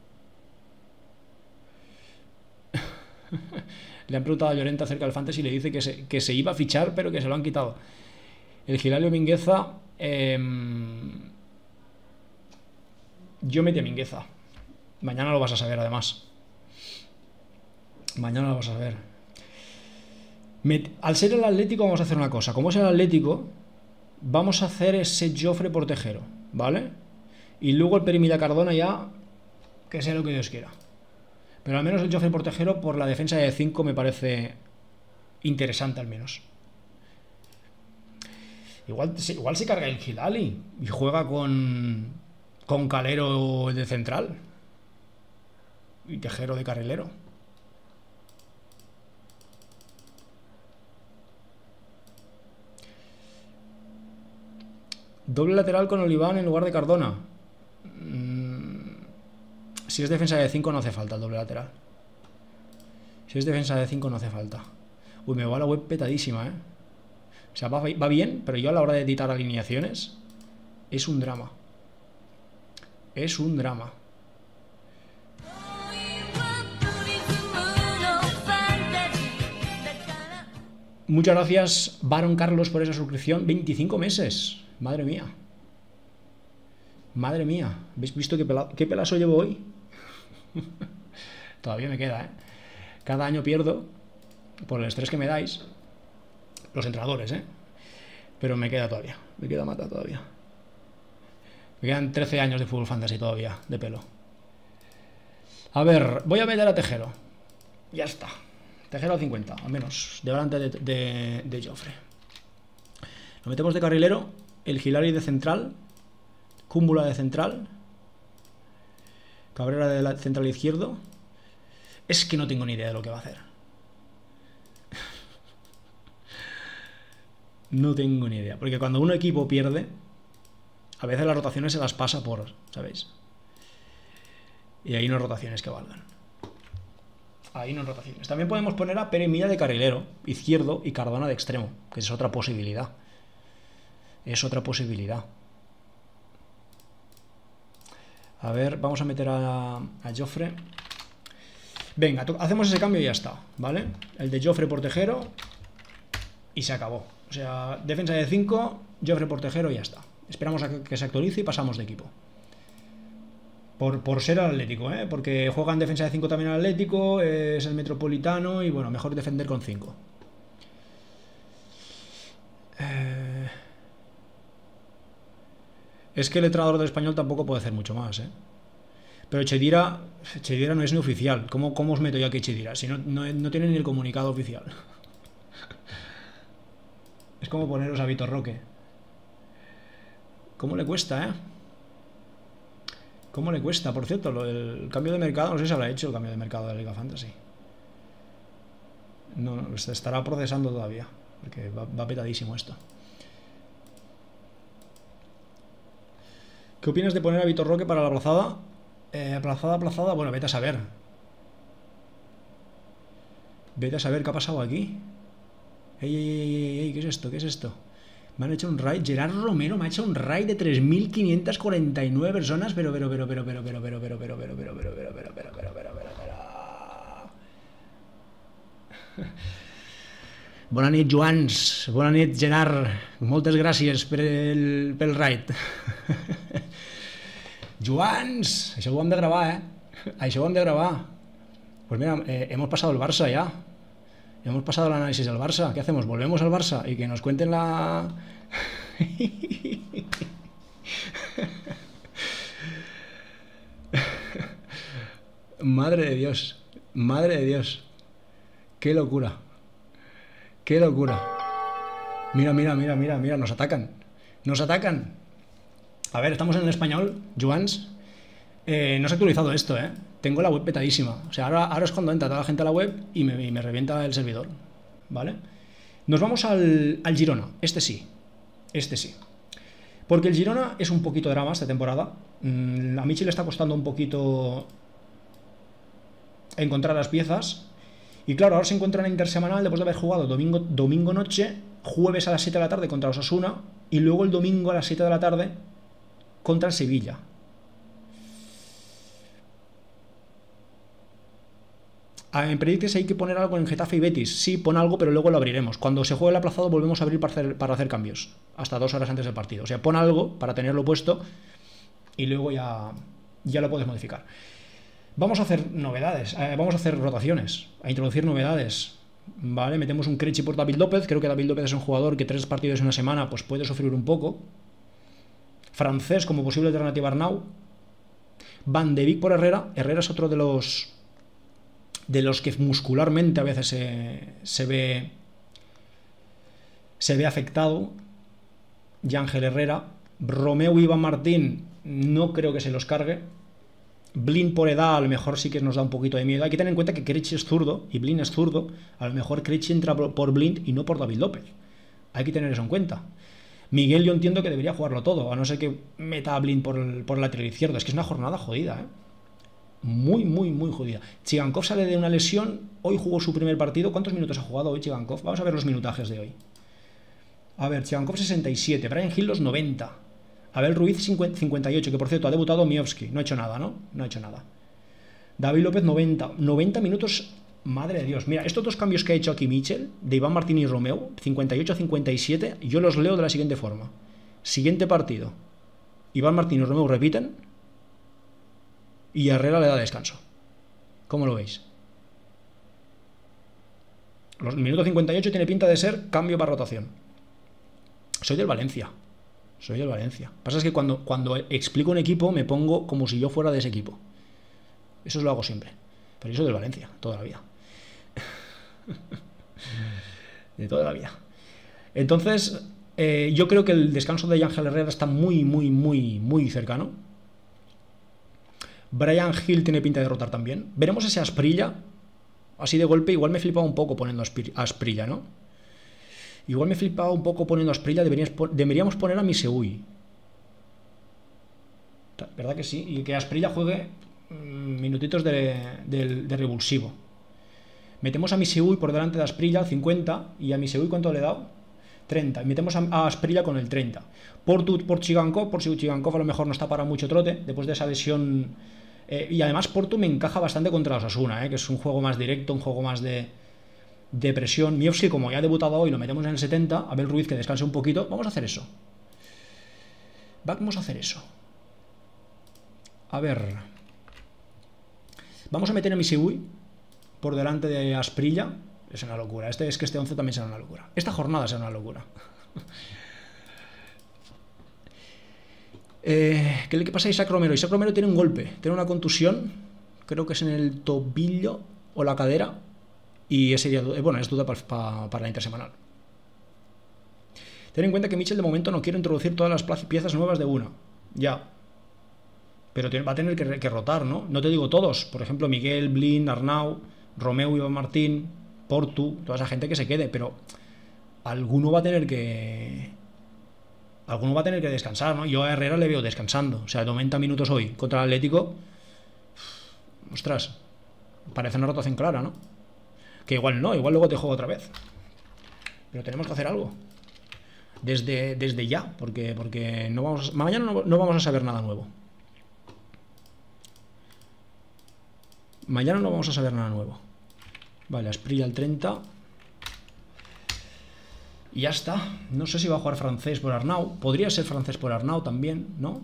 Le han preguntado a Llorente acerca del Fantasy y le dice que se iba a fichar, pero que se lo han quitado. El Gilalio Mingueza. Yo metí a Mingueza. Mañana lo vas a saber, además. Mañana lo vas a saber. Al ser el Atlético, vamos a hacer una cosa. Como es el Atlético, vamos a hacer ese Jofre por Tejero, ¿vale? Y luego el Pere Milla Cardona ya, que sea lo que Dios quiera. Pero al menos el Jofre por Tejero, por la defensa de 5, me parece interesante, al menos. Igual se carga el Hilali y juega con Calero de central y Tejero de carrilero. Doble lateral con Oliván en lugar de Cardona. Si es defensa de 5 no hace falta el doble lateral. Si es defensa de 5 no hace falta. Uy, me va la web petadísima, ¿eh? O sea, va bien, pero yo a la hora de editar alineaciones es un drama. Es un drama. Muchas gracias, Baron Carlos, por esa suscripción. 25 meses. Madre mía. Madre mía. ¿Habéis visto qué pelazo llevo hoy? Todavía me queda, ¿eh? Cada año pierdo por el estrés que me dais. Los entrenadores, ¿eh? Pero me queda todavía. Me queda mata todavía. Me quedan 13 años de Fútbol Fantasy todavía, de pelo. A ver, voy a meter a Tejero. Ya está. Tejero al 50, al menos, delante de Joffre. Lo metemos de carrilero, el Gilari de central, Cúmbula de central, Cabrera de central izquierdo. Es que no tengo ni idea de lo que va a hacer. No tengo ni idea, porque cuando un equipo pierde, a veces las rotaciones se las pasa por, ¿sabéis? Y ahí no hay rotaciones que valgan. Ahí no hay rotaciones. También podemos poner a Pere Milla de carrilero izquierdo y Cardona de extremo, que es otra posibilidad. Es otra posibilidad. A ver, vamos a meter a Joffre. Venga, hacemos ese cambio y ya está, ¿vale? El de Joffre por Tejero y se acabó. O sea, defensa de 5, Joffre por Tejero y ya está. Esperamos a que se actualice y pasamos de equipo. Por ser el Atlético, ¿eh? Porque juega en defensa de 5 también el Atlético, es el Metropolitano y bueno, mejor defender con 5. Es que el entrenador del Español tampoco puede hacer mucho más, ¿eh? Pero Chedira no es ni oficial. ¿Cómo os meto yo aquí Chedira? Si no tiene ni el comunicado oficial. Es como poneros a Vitor Roque. ¿Cómo le cuesta, eh? ¿Cómo le cuesta? Por cierto, el cambio de mercado, no sé si habrá hecho el cambio de mercado de la Liga Fantasy. No, se estará procesando todavía, porque va petadísimo esto. ¿Qué opinas de poner a Vitor Roque para la aplazada? Aplazada, bueno, vete a saber. Vete a saber qué ha pasado aquí. Ey, ¿qué es esto? ¿Qué es esto? Me han hecho un raid. Gerard Romero me ha hecho un raid de 3.549 personas. Pero. Bona nit, Joans. Bona nit, Gerard. Moltes gràcies pel raid. Joans, això ho hem de gravar, eh? Això ho hem de gravar. Pues mira, hemos pasado el Barça ya. Hemos pasado el análisis del Barça. ¿Qué hacemos? ¿Volvemos al Barça? Y que nos cuenten la... Madre de Dios. Madre de Dios. Qué locura. Qué locura. Mira. Nos atacan. Nos atacan. A ver, estamos en el español. Joans. No se ha actualizado esto, ¿eh? Tengo la web petadísima. O sea, ahora es cuando entra toda la gente a la web y me revienta el servidor. ¿Vale? Nos vamos al Girona. Este sí. Porque el Girona es un poquito drama esta temporada. A Michi le está costando un poquito encontrar las piezas. Y claro, ahora se encuentra en intersemanal después de haber jugado domingo noche, jueves a las 7 de la tarde contra Osasuna y luego el domingo a las 7 de la tarde contra el Sevilla. En Predictes hay que poner algo en Getafe y Betis. Sí, pon algo, pero luego lo abriremos. Cuando se juegue el aplazado volvemos a abrir para hacer cambios. Hasta 2 horas antes del partido. O sea, pon algo para tenerlo puesto y luego ya lo puedes modificar. Vamos a hacer novedades, vamos a hacer rotaciones, a introducir novedades. Vale, metemos un Krejci por David López. Creo que David López es un jugador que 3 partidos en una semana pues puede sufrir un poco. Francés como posible alternativa a Arnau. Van de Beek por Herrera. Herrera es otro de los que muscularmente a veces se ve afectado. Yángel Herrera. Romeu y Iván Martín no creo que se los cargue. Blind por edad a lo mejor sí que nos da un poquito de miedo. Hay que tener en cuenta que Krejci es zurdo y Blind es zurdo. A lo mejor Krejci entra por Blind y no por David López. Hay que tener eso en cuenta. Miguel yo entiendo que debería jugarlo todo, a no ser que meta a Blind por el lateral izquierdo. Es que es una jornada jodida, ¿eh? muy, muy, muy jodida. Chigankov sale de una lesión, hoy jugó su primer partido. ¿Cuántos minutos ha jugado hoy Chigankov? Vamos a ver los minutajes de hoy. A ver, Chigankov 67, Brian Hill los 90, Abel Ruiz 58, que por cierto ha debutado Miovski, no ha hecho nada, ¿no? No ha hecho nada. David López 90 minutos, madre de Dios. Mira, estos dos cambios que ha hecho aquí Mitchell, de Iván Martín y Romeu, 58 a 57, yo los leo de la siguiente forma. Siguiente partido, Iván Martín y Romeu repiten y Herrera le da descanso. ¿Cómo lo veis? El minuto 58 tiene pinta de ser cambio para rotación. Soy del Valencia. Soy del Valencia. Pasa es que cuando explico un equipo me pongo como si yo fuera de ese equipo. Eso lo hago siempre. Pero yo soy del Valencia, toda la vida. De toda la vida. Entonces, yo creo que el descanso de Ángel Herrera está muy, muy, muy, muy cercano. Brian Hill tiene pinta de rotar también. Veremos ese Asprilla. Así de golpe, igual me he flipado un poco poniendo Asprilla, ¿no? Igual me he flipado un poco poniendo Asprilla. Deberíamos poner a Misseui. ¿Verdad que sí? Y que Asprilla juegue minutitos de revulsivo. Metemos a Misseui por delante de Asprilla, 50. ¿Y a Misseui cuánto le he dado? 30. Y metemos a Asprilla con el 30. Por Chigankov, por si Chigankov a lo mejor no está para mucho trote, después de esa lesión. Y además Portu me encaja bastante contra Osasuna, que es un juego más directo, un juego más de presión. Miovski, como ya ha debutado hoy, lo metemos en el 70. Abel Ruiz, que descanse un poquito. Vamos a hacer eso. Vamos a hacer eso. A ver. Vamos a meter a Misseui por delante de Asprilla. Es una locura. Es que este 11 también será una locura. Esta jornada será una locura. ¿Qué le pasa a Isaac Romero? Isaac Romero tiene un golpe, tiene una contusión. Creo que es en el tobillo o la cadera. Y ese día, bueno, es duda para la intersemanal. Ten en cuenta que Mitchell de momento no quiere introducir todas las piezas nuevas de una. Ya. Pero va a tener que rotar, ¿no? No te digo todos. Por ejemplo, Miguel, Blin, Arnau, Romeu, Iván Martín, Portu, toda esa gente que se quede. Pero alguno va a tener que descansar, ¿no? Yo a Herrera le veo descansando. O sea, 90 minutos hoy contra el Atlético. Ostras, parece una rotación clara, ¿no? Que igual no, igual luego te juego otra vez. Pero tenemos que hacer algo. Desde ya, porque mañana no vamos a saber nada nuevo. Mañana no vamos a saber nada nuevo. Vale, Asprilla al 30. Y ya está. No sé si va a jugar francés por Arnau. Podría ser francés por Arnau también, ¿no?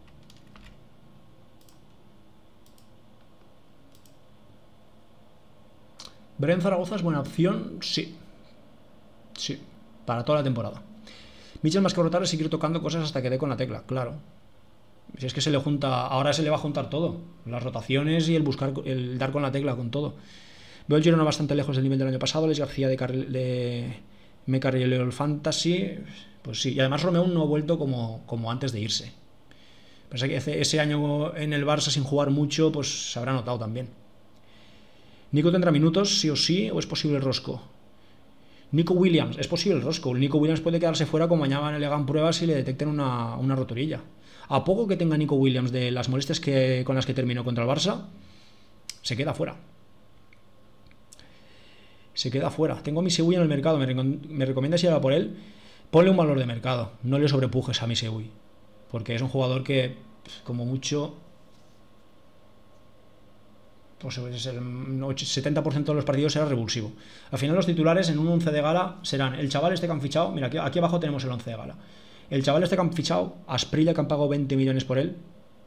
Bren Zaragoza es buena opción. Sí. Sí. Para toda la temporada. Mitchell más que rotar es seguir tocando cosas hasta que dé con la tecla, claro. Si es que se le junta. Ahora se le va a juntar todo. Las rotaciones y el dar con la tecla, con todo. Veo el Girona bastante lejos del nivel del año pasado. Les García de me carriló el Fantasy. Pues sí. Y además Romeu no ha vuelto como antes de irse. Pensé que ese año en el Barça sin jugar mucho, pues se habrá notado también. Nico tendrá minutos, sí o sí, o es posible el Rosco. Nico Williams, es posible el Rosco. El Nico Williams puede quedarse fuera como mañana le hagan pruebas y le detecten una roturilla. A poco que tenga Nico Williams de las molestias con las que terminó contra el Barça, se queda fuera. Se queda fuera. Tengo a Misseui en el mercado. ¿Me recomiendas ir a por él? Ponle un valor de mercado. No le sobrepujes a Misseui. Porque es un jugador que, como mucho, pues el 70% de los partidos será revulsivo. Al final los titulares en un 11 de gala serán el chaval este que han fichado. Mira, aquí abajo tenemos el 11 de gala. El chaval este que han fichado, Asprilla, que han pagado 20 millones por él.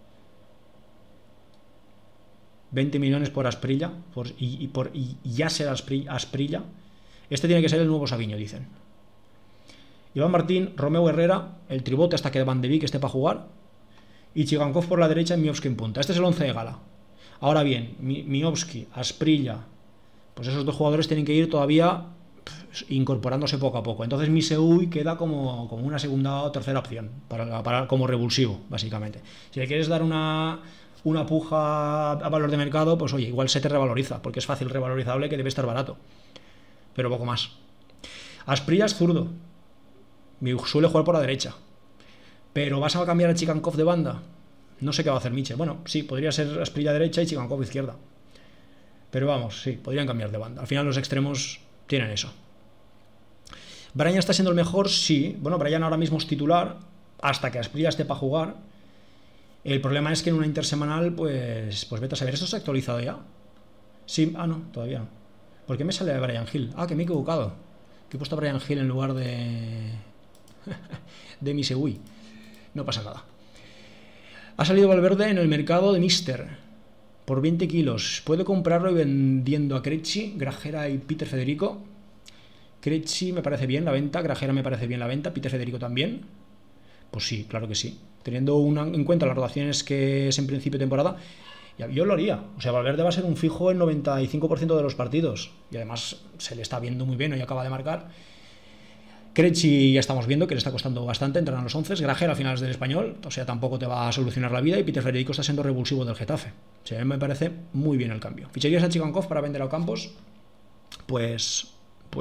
20 millones por Asprilla. Y ya será Asprilla. Este tiene que ser el nuevo Saviño, dicen. Iván Martín, Romeu Herrera, el tribote hasta que Van de Beek esté para jugar. Y Chigankov por la derecha y Miovski en punta. Este es el 11 de gala. Ahora bien, Miovski, Asprilla, pues esos dos jugadores tienen que ir todavía incorporándose poco a poco. Entonces Misseui queda como una segunda o tercera opción como revulsivo, básicamente. Si le quieres dar una puja a valor de mercado, pues oye, igual se te revaloriza, porque es fácil revalorizable, que debe estar barato. Pero poco más. Asprilla es zurdo. Suele jugar por la derecha. Pero ¿vas a cambiar a Chigankov de banda? No sé qué va a hacer Michel. Bueno, sí, podría ser Asprilla derecha y Chigankov izquierda. Pero vamos, sí, podrían cambiar de banda. Al final los extremos tienen eso. ¿Brian está siendo el mejor? Sí. Bueno, Brian ahora mismo es titular hasta que Asprilla esté para jugar. El problema es que en una intersemanal, pues vete a saber. ¿Esto se ha actualizado ya? Sí, no, todavía no. ¿Por qué me sale Brian Hill? Que me he equivocado. Que he puesto a Brian Hill en lugar de... de Misewui. No pasa nada. Ha salido Valverde en el mercado de Mister por 20 kilos. ¿Puedo comprarlo y vendiendo a Krejci, Grajera y Peter Federico? Krejci me parece bien la venta, Grajera me parece bien la venta, Peter Federico también. Pues sí, claro que sí. Teniendo en cuenta las rotaciones que es en principio de temporada, yo lo haría. O sea, Valverde va a ser un fijo en 95% de los partidos. Y además se le está viendo muy bien, hoy acaba de marcar. Krejci ya estamos viendo que le está costando bastante entrar a los 11. Grajera al final es del Español, o sea, tampoco te va a solucionar la vida. Y Peter Federico está siendo revulsivo del Getafe. O sea, a mí me parece muy bien el cambio. ¿Ficharías a Chigankov para vender a Ocampos? Pues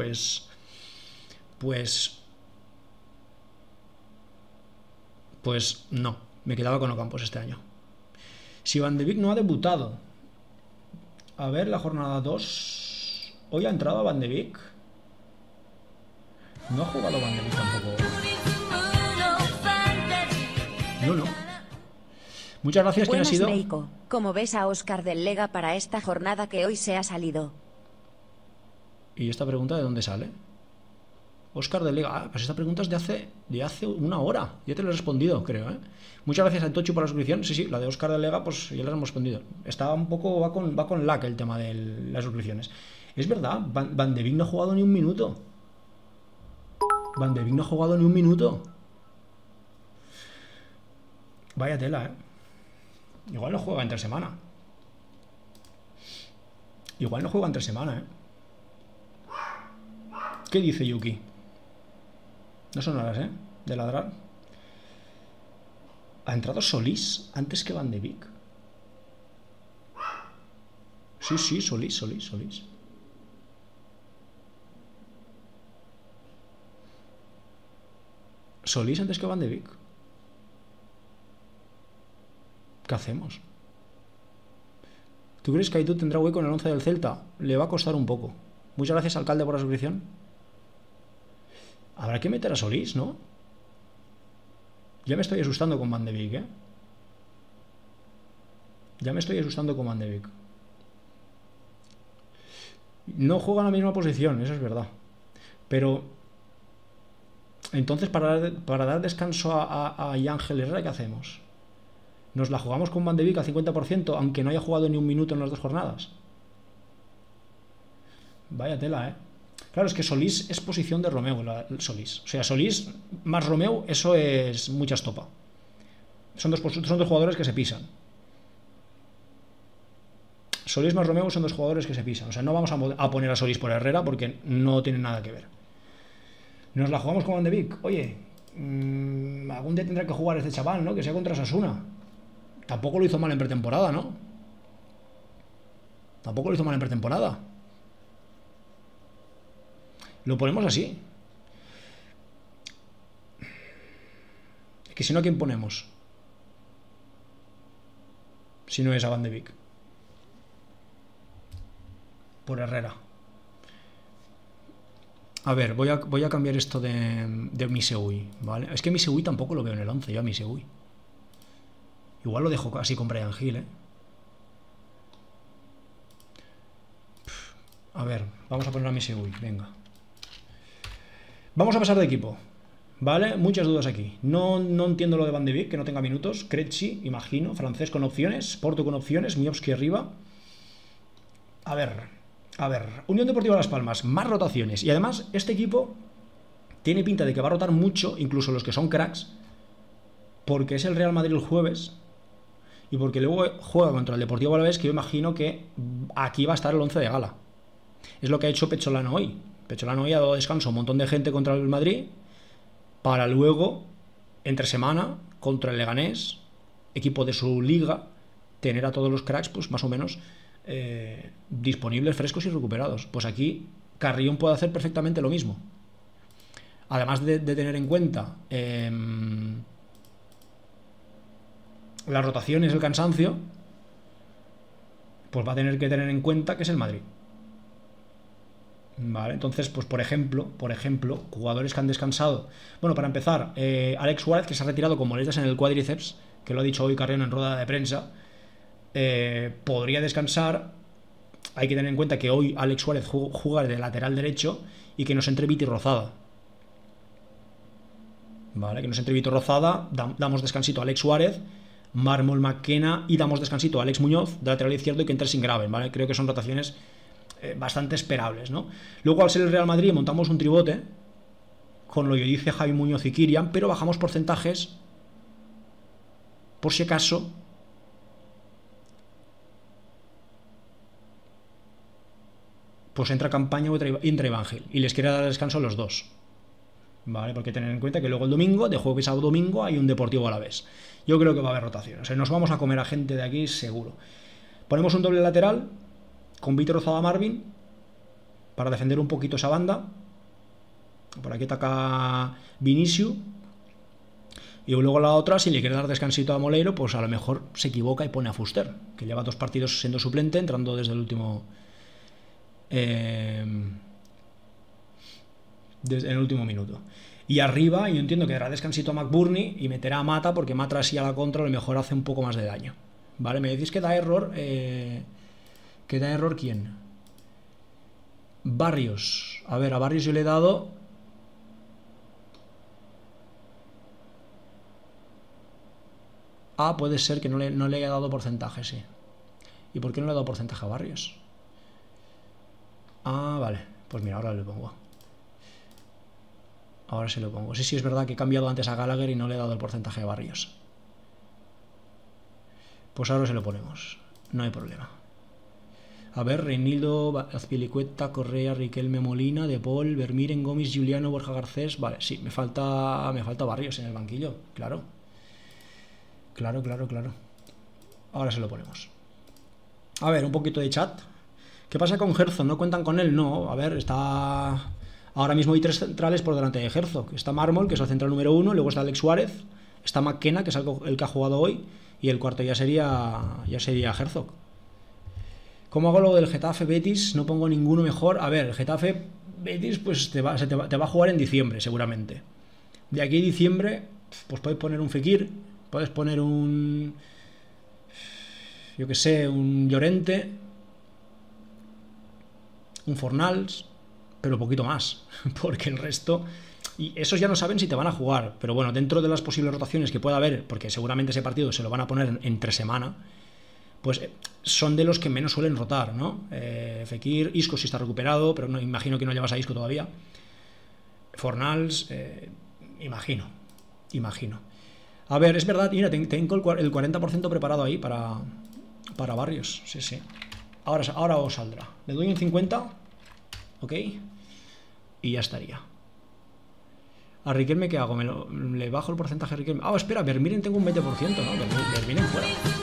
no, me quedaba con Ocampos este año. Si Van de Beek no ha debutado, a ver la jornada 2, hoy ha entrado Van de Beek. No ha jugado Van de Beek tampoco. No. Muchas gracias. ¿Quién ha sido? Meiko, ¿cómo ves a Óscar del Lega para esta jornada que hoy se ha salido? ¿Y esta pregunta de dónde sale? Óscar del Lega. Pues esta pregunta es de hace una hora. Ya te lo he respondido, creo, ¿eh? Muchas gracias a Tochu por la suscripción. Sí, la de Óscar del Lega, pues ya la hemos respondido. Está un poco, va con lag el tema de las suscripciones. Es verdad, Van de Beek no ha jugado ni un minuto. Van de Beek no ha jugado ni un minuto. Vaya tela, ¿eh? Igual no juega entre semana. ¿eh? ¿Qué dice Yuki? No son horas, ¿eh? De ladrar. ¿Ha entrado Solís antes que Van de Beek? Sí, Solís. Solís antes que Van de Beek. ¿Qué hacemos? ¿Tú crees que Aitu tendrá hueco en el 11 del Celta? Le va a costar un poco. Muchas gracias, alcalde, por la suscripción. Habrá que meter a Solís, ¿no? Ya me estoy asustando con Van de Beek, ¿eh? No juega en la misma posición, eso es verdad. Pero entonces, para dar descanso a Ángel Herrera, ¿qué hacemos? ¿Nos la jugamos con Van de Beek al 50%, aunque no haya jugado ni un minuto en las 2 jornadas? Vaya tela, ¿eh? Claro, es que Solís es posición de Romeu, Solís. O sea, Solís más Romeu, eso es mucha estopa. Son dos jugadores que se pisan. Solís más Romeu son dos jugadores que se pisan. O sea, no vamos a poner a Solís por Herrera porque no tienen nada que ver. Nos la jugamos con Van de Beek. Oye, algún día tendrá que jugar este chaval, ¿no? Que sea contra Osasuna. Tampoco lo hizo mal en pretemporada, ¿no? Lo ponemos así. Es que si no, ¿a quién ponemos? Si no es a Van de Beek. Por Herrera. A ver, voy a cambiar esto de Misewui, ¿vale? Es que Misewui tampoco lo veo en el 11, yo a Misewui. Igual lo dejo así con Brian Hill, ¿eh? A ver, vamos a poner a Misewui, venga. Vamos a pasar de equipo, ¿vale? Muchas dudas aquí. No entiendo lo de Van de Beek, que no tenga minutos. Krejci, imagino, francés con opciones, Porto con opciones, Miovski arriba. A ver, Unión Deportiva Las Palmas, más rotaciones. Y además, este equipo tiene pinta de que va a rotar mucho, incluso los que son cracks, porque es el Real Madrid el jueves y porque luego juega contra el Deportivo Alavés, que yo imagino que aquí va a estar el 11 de gala. Es lo que ha hecho Pecholano hoy. Pecholano hoy ha dado descanso a un montón de gente contra el Madrid para luego, entre semana, contra el Leganés, equipo de su liga, tener a todos los cracks, pues más o menos disponibles, frescos y recuperados. Pues aquí Carrión puede hacer perfectamente lo mismo. Además de tener en cuenta las rotaciones, el cansancio, pues va a tener que tener en cuenta que es el Madrid. Vale, entonces, pues por ejemplo, jugadores que han descansado. Bueno, para empezar, Alex Suárez, que se ha retirado con molestias en el cuádriceps, que lo ha dicho hoy Carrión en rueda de prensa, podría descansar. Hay que tener en cuenta que hoy Alex Suárez juega de lateral derecho y que nos entre Viti Rozada. Vale, que nos entre Viti Rozada, damos descansito a Alex Suárez, Mármol, McKenna, y damos descansito a Alex Muñoz de lateral izquierdo y que entre sin Graven, ¿vale? Creo que son rotaciones bastante esperables, ¿no? Luego, al ser el Real Madrid, montamos un tribote con lo que dice Javi Muñoz y Kylian, pero bajamos porcentajes por si acaso pues entra Campaña o entra Iván Gil y les quiere dar descanso a los dos, ¿vale? Porque tener en cuenta que luego el domingo, de jueves a domingo, hay un Deportivo Alavés. Yo creo que va a haber rotación, o sea, nos vamos a comer a gente de aquí seguro. Ponemos un doble lateral con Víctor Rozada Marvin para defender un poquito esa banda. Por aquí ataca Vinicius. Y luego la otra, si le quiere dar descansito a Moleiro, pues a lo mejor se equivoca y pone a Fuster, que lleva 2 partidos siendo suplente, entrando desde el último en el último minuto. Y arriba, yo entiendo que dará descansito a McBurney y meterá a Mata, porque Mata así a la contra a lo mejor hace un poco más de daño. Vale, me decís que da error. ¿Que da error quién? Barrios. A ver, a Barrios yo le he dado... Ah, puede ser que no le haya dado porcentaje, sí. ¿Y por qué no le he dado porcentaje a Barrios? Ah, vale. Pues mira, ahora le pongo. Ahora se lo pongo. Sí, es verdad que he cambiado antes a Gallagher y no le he dado el porcentaje a Barrios. Pues ahora se lo ponemos. No hay problema. A ver, Reinildo, Azpilicueta, Correa, Riquelme, Molina, De Paul, Vermiren, Gómez, Juliano, Borja Garcés. Vale, sí, me falta Barrios en el banquillo, claro. Claro. Ahora se lo ponemos. A ver, un poquito de chat. ¿Qué pasa con Herzog? ¿No cuentan con él? No, a ver, está... Ahora mismo hay 3 centrales por delante de Herzog. Está Mármol, que es el central número 1, luego está Alex Suárez, está McKenna, que es el que ha jugado hoy, y el cuarto ya sería Herzog. ¿Cómo hago lo del Getafe Betis? No pongo ninguno mejor. A ver, el Getafe Betis pues te va a jugar en diciembre, seguramente. De aquí a diciembre, pues puedes poner un Fekir, puedes poner un... yo que sé, un Llorente, un Fornals, pero poquito más, porque el resto... Y esos ya no saben si te van a jugar, pero bueno, dentro de las posibles rotaciones que pueda haber, porque seguramente ese partido se lo van a poner entre semana, pues son de los que menos suelen rotar, ¿no? Fekir, Isco si está recuperado, pero no, imagino que no llevas a Isco todavía. Fornals, imagino. A ver, es verdad, mira, tengo el 40% preparado ahí para Barrios, sí. Ahora os saldrá. Le doy un 50, ok, y ya estaría. ¿A Riquelme qué hago? ¿Le bajo el porcentaje a Riquelme? Ah, espera, Vermiren tengo un 20%, ¿no? Vermiren fuera.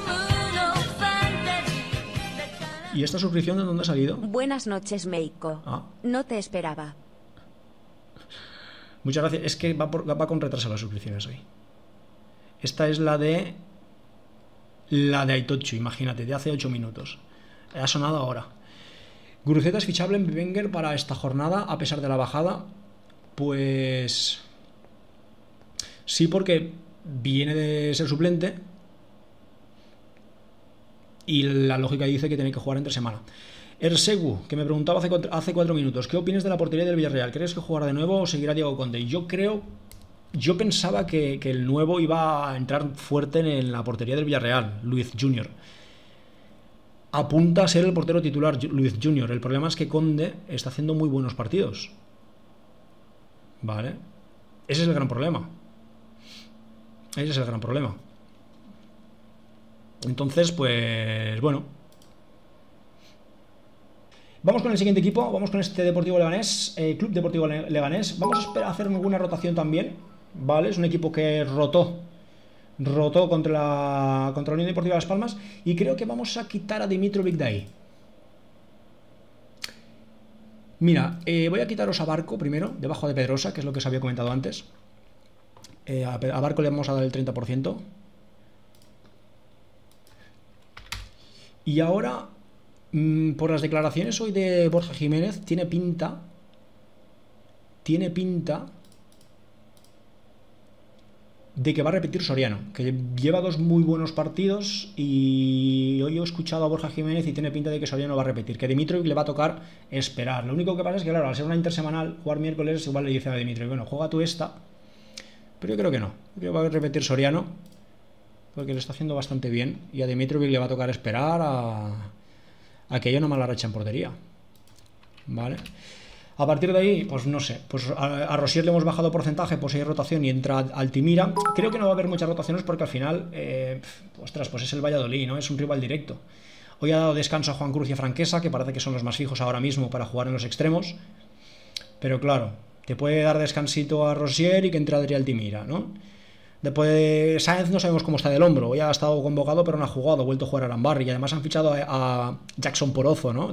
¿Y esta suscripción de dónde ha salido? Buenas noches, Meiko. No te esperaba. Muchas gracias. Es que va con retraso las suscripciones hoy. Esta es la de Aitochu, imagínate, de hace 8 minutos. Ha sonado ahora. Guruceta es fichable en Wenger para esta jornada, a pesar de la bajada. Pues... sí, porque viene de ser suplente y la lógica dice que tiene que jugar entre semana. Ersegu, que me preguntaba hace 4 minutos, ¿qué opinas de la portería del Villarreal? ¿Crees que jugará de nuevo o seguirá Diego Conde? Yo pensaba que el nuevo iba a entrar fuerte en la portería del Villarreal, Luis Junior. Apunta a ser el portero titular, Luis Junior. El problema es que Conde está haciendo muy buenos partidos. ¿Vale? Ese es el gran problema. Entonces, pues bueno. Vamos con el siguiente equipo. Vamos con este Deportivo Leganés, Club Deportivo Leganés. Vamos a hacer alguna rotación también. ¿Vale? Es un equipo que rotó contra la Unión Deportiva Las Palmas. Y creo que vamos a quitar a Dimitrovic de ahí. Mira, voy a quitaros a Barco primero, debajo de Pedrosa, que es lo que os había comentado antes. A Barco le vamos a dar el 30%. Y ahora, por las declaraciones hoy de Borja Jiménez, tiene pinta de que va a repetir Soriano, que lleva 2 muy buenos partidos, y hoy he escuchado a Borja Jiménez y tiene pinta de que Soriano va a repetir, que Dimitrovic le va a tocar esperar. Lo único que pasa es que, claro, al ser una intersemanal, jugar miércoles, igual le dice a Dimitrovic, bueno, juega tú esta, pero yo creo que no, creo que va a repetir Soriano, porque lo está haciendo bastante bien, y a Dimitrovic le va a tocar esperar a que haya una mala racha en portería, ¿vale? A partir de ahí, pues no sé, pues a Rosier le hemos bajado porcentaje, pues hay rotación y entra Altimira. Creo que no va a haber muchas rotaciones porque al final, ostras, pues es el Valladolid, ¿no? Es un rival directo. Hoy ha dado descanso a Juan Cruz y a Franquesa, que parece que son los más fijos ahora mismo para jugar en los extremos. Pero claro, te puede dar descansito a Rosier y que entre Adri Altimira, ¿no? Después Sáenz no sabemos cómo está del hombro. Hoy ha estado convocado pero no ha jugado, ha vuelto a jugar a Arambarri. Y además han fichado a Jackson Porozo, ¿no?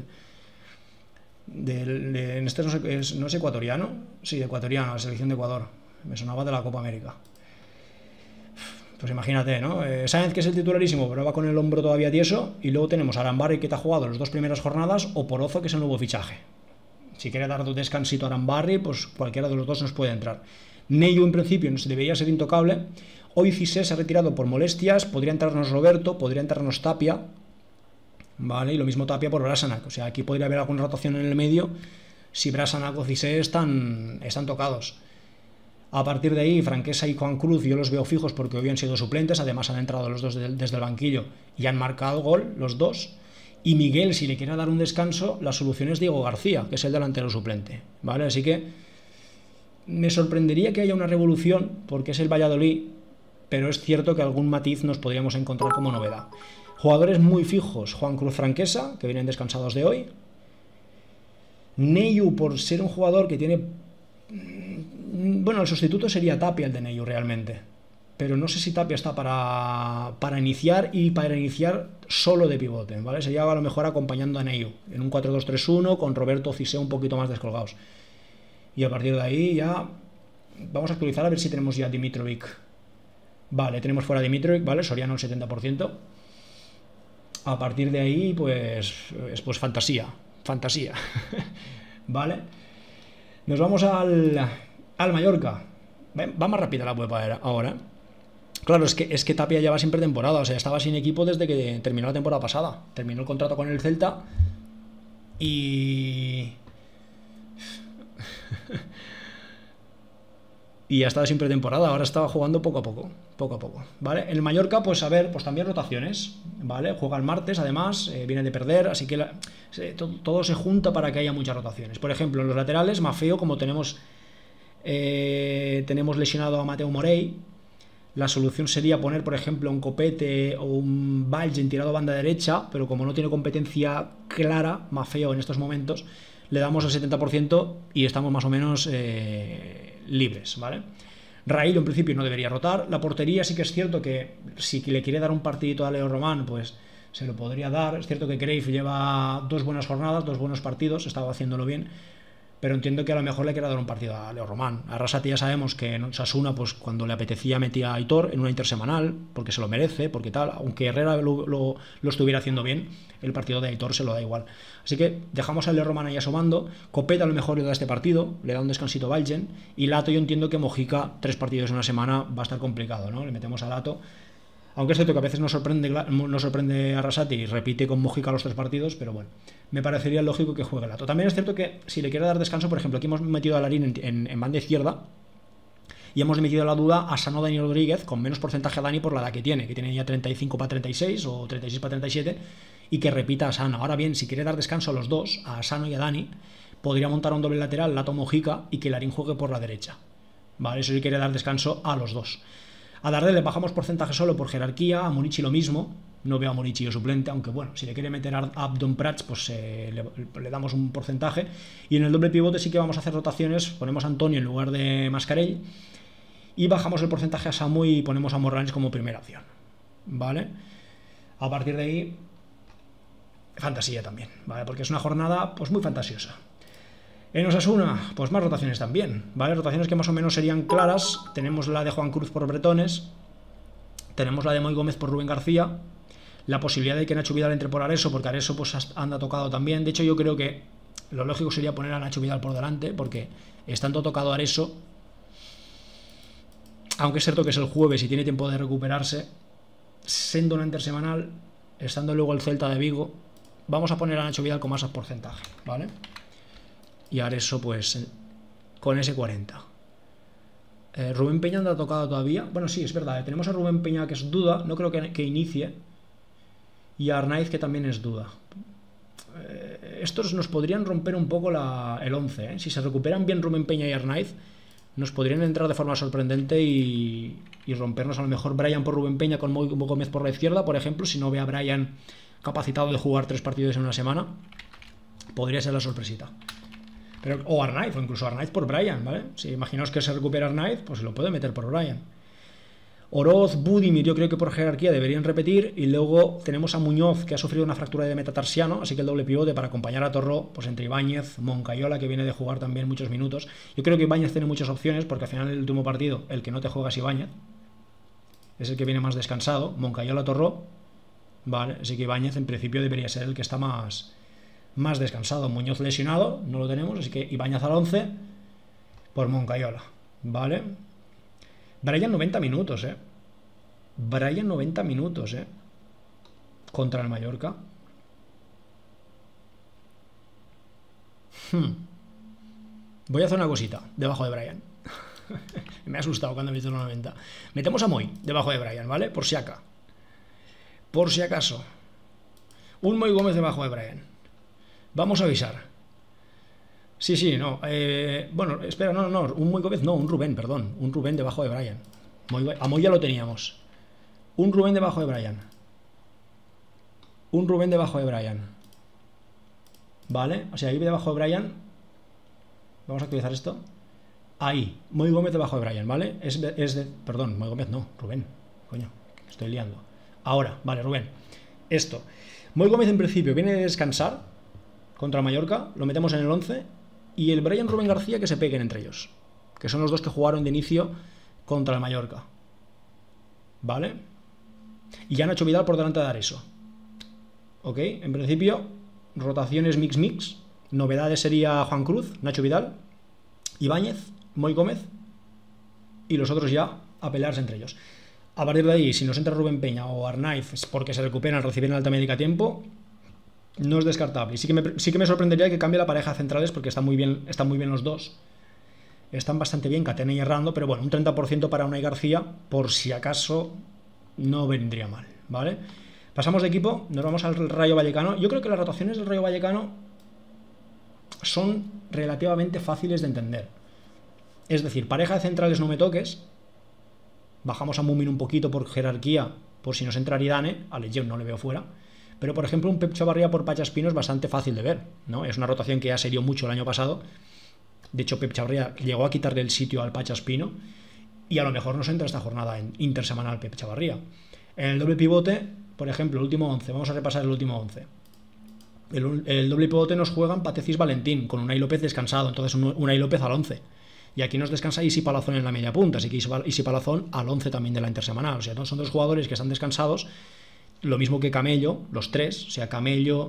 En este no es ecuatoriano, sí, ecuatoriano, la selección de Ecuador, me sonaba de la Copa América. Pues imagínate, ¿no? Sáenz, que es el titularísimo, pero va con el hombro todavía tieso, y luego tenemos a Arambarri, que te ha jugado las 2 primeras jornadas, o Porozo, que es el nuevo fichaje. Si quiere dar un descansito a Arambarri, pues cualquiera de los dos nos puede entrar. Neyu en principio debería ser intocable. Hoy Cissé se ha retirado por molestias, podría entrarnos Roberto, podría entrarnos Tapia, ¿vale? Y lo mismo Tapia por Brasanac. O sea, aquí podría haber alguna rotación en el medio si Brasanac o Cissé están tocados. A partir de ahí, Franquesa y Juan Cruz yo los veo fijos porque hoy han sido suplentes. Además han entrado los dos desde el banquillo y han marcado gol los dos. Y Miguel, si le quiere dar un descanso, la solución es Diego García, que es el delantero suplente, ¿vale? Así que me sorprendería que haya una revolución porque es el Valladolid, pero es cierto que algún matiz nos podríamos encontrar como novedad. Jugadores muy fijos: Juan Cruz, Franquesa, que vienen descansados de hoy. Neyu, por ser un jugador que tiene... Bueno, el sustituto sería Tapia, el de Neyu, realmente. Pero no sé si Tapia está para iniciar, y para iniciar solo de pivote, ¿vale? Sería a lo mejor acompañando a Neyu en un 4-2-3-1 con Roberto, Cissé un poquito más descolgados. Y a partir de ahí ya vamos a actualizar a ver si tenemos ya Dimitrovic. Vale, tenemos fuera Dimitrovic, ¿vale? Soriano el 70%. A partir de ahí, pues fantasía. ¿Vale? Nos vamos al Mallorca. Va más rápida la web ahora. Claro, es que Tapia lleva sin pretemporada. O sea, estaba sin equipo desde que terminó la temporada pasada. Terminó el contrato con el Celta y ya estaba sin pretemporada. Ahora estaba jugando poco a poco, ¿vale? En el Mallorca, pues a ver, pues también rotaciones, ¿vale? Juega el martes, además, viene de perder, así que todo se junta para que haya muchas rotaciones. Por ejemplo, en los laterales, Maffeo, como tenemos lesionado a Mateu Morey, la solución sería poner, por ejemplo, un Copete o un Valgen tirado a banda derecha, pero como no tiene competencia clara, Maffeo en estos momentos, le damos el 70% y estamos más o menos libres, ¿vale? Raíl en principio no debería rotar. La portería sí que es cierto que si le quiere dar un partidito a Leo Román, pues se lo podría dar. Es cierto que Cruyff lleva 2 buenas jornadas, 2 buenos partidos, estaba haciéndolo bien, pero entiendo que a lo mejor le quiera dar un partido a Leo Román. A Arrasate ya sabemos que en Osasuna, pues cuando le apetecía metía a Aitor en una intersemanal, porque se lo merece, porque tal, aunque Herrera lo estuviera haciendo bien, el partido de Aitor se lo da igual. Así que dejamos a Leo Román ahí asomando. Copeta a lo mejor le da este partido, le da un descansito a Valgen, y Lato yo entiendo que Mojica 3 partidos en una semana va a estar complicado, ¿no? Le metemos a Lato. Aunque es cierto que a veces nos sorprende Arrasate y repite con Mojica los 3 partidos, pero bueno, me parecería lógico que juegue Lato. También es cierto que si le quiere dar descanso, por ejemplo, aquí hemos metido a Larín en banda izquierda y hemos metido la duda a Sano Dani Rodríguez, con menos porcentaje a Dani por la edad que tiene ya 35 para 36 o 36 para 37, y que repita a Sano. Ahora bien, si quiere dar descanso a los dos, a Sano y a Dani, podría montar un doble lateral, Lato Mojica, y que Larín juegue por la derecha, ¿vale? Eso sí quiere dar descanso a los dos. A Dardel le bajamos porcentaje solo por jerarquía, a Morici lo mismo, no veo a Morici yo suplente, aunque bueno, si le quiere meter a Abdon Prats, pues le damos un porcentaje. Y en el doble pivote sí que vamos a hacer rotaciones, ponemos a Antonio en lugar de Mascarell, y bajamos el porcentaje a Samu y ponemos a Morranes como primera opción, ¿vale? A partir de ahí, fantasía también, ¿vale? Porque es una jornada pues muy fantasiosa. En Osasuna, pues más rotaciones también, ¿vale? Rotaciones que más o menos serían claras. Tenemos la de Juan Cruz por Bretones, tenemos la de Moy Gómez por Rubén García, la posibilidad de que Nacho Vidal entre por Areso, porque Areso pues anda tocado también. De hecho, yo creo que lo lógico sería poner a Nacho Vidal por delante, porque estando tocado Areso, aunque es cierto que es el jueves y tiene tiempo de recuperarse, siendo una intersemanal, estando luego el Celta de Vigo, vamos a poner a Nacho Vidal con más porcentaje, ¿vale? Y Areso pues con ese 40. Rubén Peña anda tocado todavía. Bueno, sí, es verdad, tenemos a Rubén Peña que es duda, no creo que inicie, y a Arnaiz que también es duda. Estos nos podrían romper un poco el 11, ¿eh? Si se recuperan bien Rubén Peña y Arnaiz, nos podrían entrar de forma sorprendente y rompernos a lo mejor Brian por Rubén Peña con Moy Gómez por la izquierda, por ejemplo. Si no ve a Brian capacitado de jugar 3 partidos en una semana, podría ser la sorpresita. Pero, o Arnaiz, o incluso Arnaiz por Brian, ¿vale? Si imaginaos que se recupera Arnaiz, pues se lo puede meter por Brian. Oroz, Budimir, yo creo que por jerarquía deberían repetir. Y luego tenemos a Muñoz, que ha sufrido una fractura de metatarsiano, así que el doble pivote para acompañar a Torró, pues entre Ibáñez, Moncayola, que viene de jugar también muchos minutos. Yo creo que Ibáñez tiene muchas opciones, porque al final del último partido el que no te juega es Ibáñez, es el que viene más descansado. Moncayola, Torró, vale, así que Ibáñez en principio debería ser el que está más descansado. Muñoz lesionado, no lo tenemos, así que Ibáñez al 11 por Moncayola, vale. Brian 90 minutos, Brian 90 minutos, contra el Mallorca. Voy a hacer una cosita debajo de Brian. Me ha asustado cuando he visto los 90. Metemos a Moy debajo de Brian, ¿vale? Por si acá. Por si acaso. Un Moy Gómez debajo de Brian. Vamos a avisar. Sí, no. Bueno, espera, no. Un Moy Gómez, no, un Rubén, perdón. Un Rubén debajo de Brian. A Moy ya lo teníamos. Un Rubén debajo de Brian. Un Rubén debajo de Brian. Vale, o sea, ahí debajo de Brian. Vamos a actualizar esto. Ahí, Moy Gómez debajo de Brian, ¿vale? Perdón, Moy Gómez no, Rubén. Coño, estoy liando. Ahora, vale, Rubén. Esto. Moy Gómez en principio viene de descansar contra Mallorca. Lo metemos en el 11. Y el Brian Rubén García que se peguen entre ellos, que son los dos que jugaron de inicio contra el Mallorca, ¿vale? Y ya Nacho Vidal por delante de Areso. Ok, en principio rotaciones mix. Novedades sería Juan Cruz, Nacho Vidal, Ibáñez, Moy Gómez, y los otros ya a pelearse entre ellos. A partir de ahí, si nos entra Rubén Peña o Arnaiz porque se recuperan al recibir en alta médica a tiempo, no es descartable. Y sí que me sorprendería que cambie la pareja centrales, porque están muy bien los dos. Están bastante bien, Catena y Errando, pero bueno, un 30% para Unai García, por si acaso, no vendría mal, ¿vale? Pasamos de equipo, nos vamos al Rayo Vallecano. Yo creo que las rotaciones del Rayo Vallecano son relativamente fáciles de entender. Es decir, pareja de centrales no me toques. Bajamos a Mumin un poquito por jerarquía, por si nos entra Aridane. A Legión no le veo fuera. Pero, por ejemplo, un Pep Chavarría por Pacha Espino es bastante fácil de ver, ¿no? Es una rotación que ya se dio mucho el año pasado. De hecho, Pep Chavarría llegó a quitarle el sitio al Pacha Espino y a lo mejor nos entra esta jornada en intersemanal Pep Chavarría. En el doble pivote, por ejemplo, el último 11. Vamos a repasar el último 11. El doble pivote nos juegan Patecis Valentín, con Unai López descansado. Entonces, Unai López al 11. Y aquí nos descansa Isi Palazón en la media punta. Así que Isi Palazón al 11 también de la intersemanal. O sea, son dos jugadores que están descansados. Lo mismo que Camello, los tres, o sea, Camello,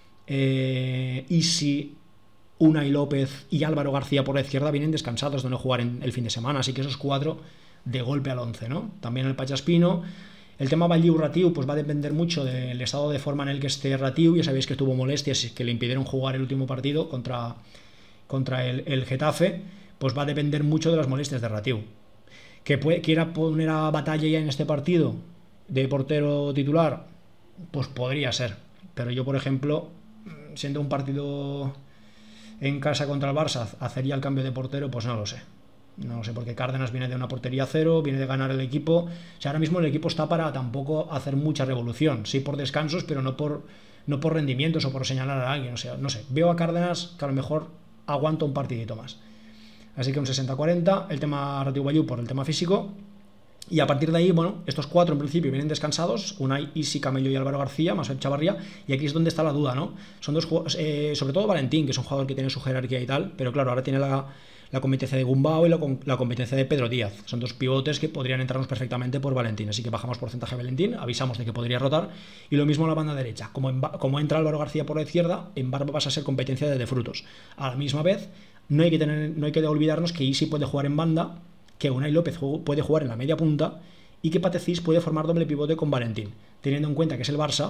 Isi, Unai López y Álvaro García por la izquierda vienen descansados de no jugar en el fin de semana, así que esos 4 de golpe al 11, ¿no? También el Pacha Espino. El tema Balliu Ratiu pues va a depender mucho del estado de forma en el que esté Ratiu. Ya sabéis que tuvo molestias que le impidieron jugar el último partido contra el Getafe. Pues va a depender mucho de las molestias de Ratiu. Que quiera poner a Batalla ya en este partido de portero titular, pues podría ser, pero yo, por ejemplo, siendo un partido en casa contra el Barça, hacer ya el cambio de portero, pues no lo sé, porque Cárdenas viene de una portería cero, viene de ganar el equipo. O sea, ahora mismo el equipo está para tampoco hacer mucha revolución, sí por descansos, pero no por rendimientos o por señalar a alguien. O sea, no sé, veo a Cárdenas que a lo mejor aguanta un partidito más, así que un 60-40, el tema Ratiu Balliu por el tema físico. Y a partir de ahí, bueno, estos 4 en principio vienen descansados, Unai, Isi, Camello y Álvaro García, más Pep Chavarría, y aquí es donde está la duda, ¿no? Son dos jugadores, sobre todo Valentín, que es un jugador que tiene su jerarquía y tal, pero claro, ahora tiene la competencia de Gumbau y la competencia de Pedro Díaz. Son dos pivotes que podrían entrarnos perfectamente por Valentín. Así que bajamos porcentaje a Valentín, avisamos de que podría rotar. Y lo mismo a la banda derecha. Como entra Álvaro García por la izquierda, en Barba vas a ser competencia de Frutos. A la misma vez, no hay que olvidarnos que Isi puede jugar en banda, que Unai López puede jugar en la media punta y que Patecís puede formar doble pivote con Valentín. Teniendo en cuenta que es el Barça,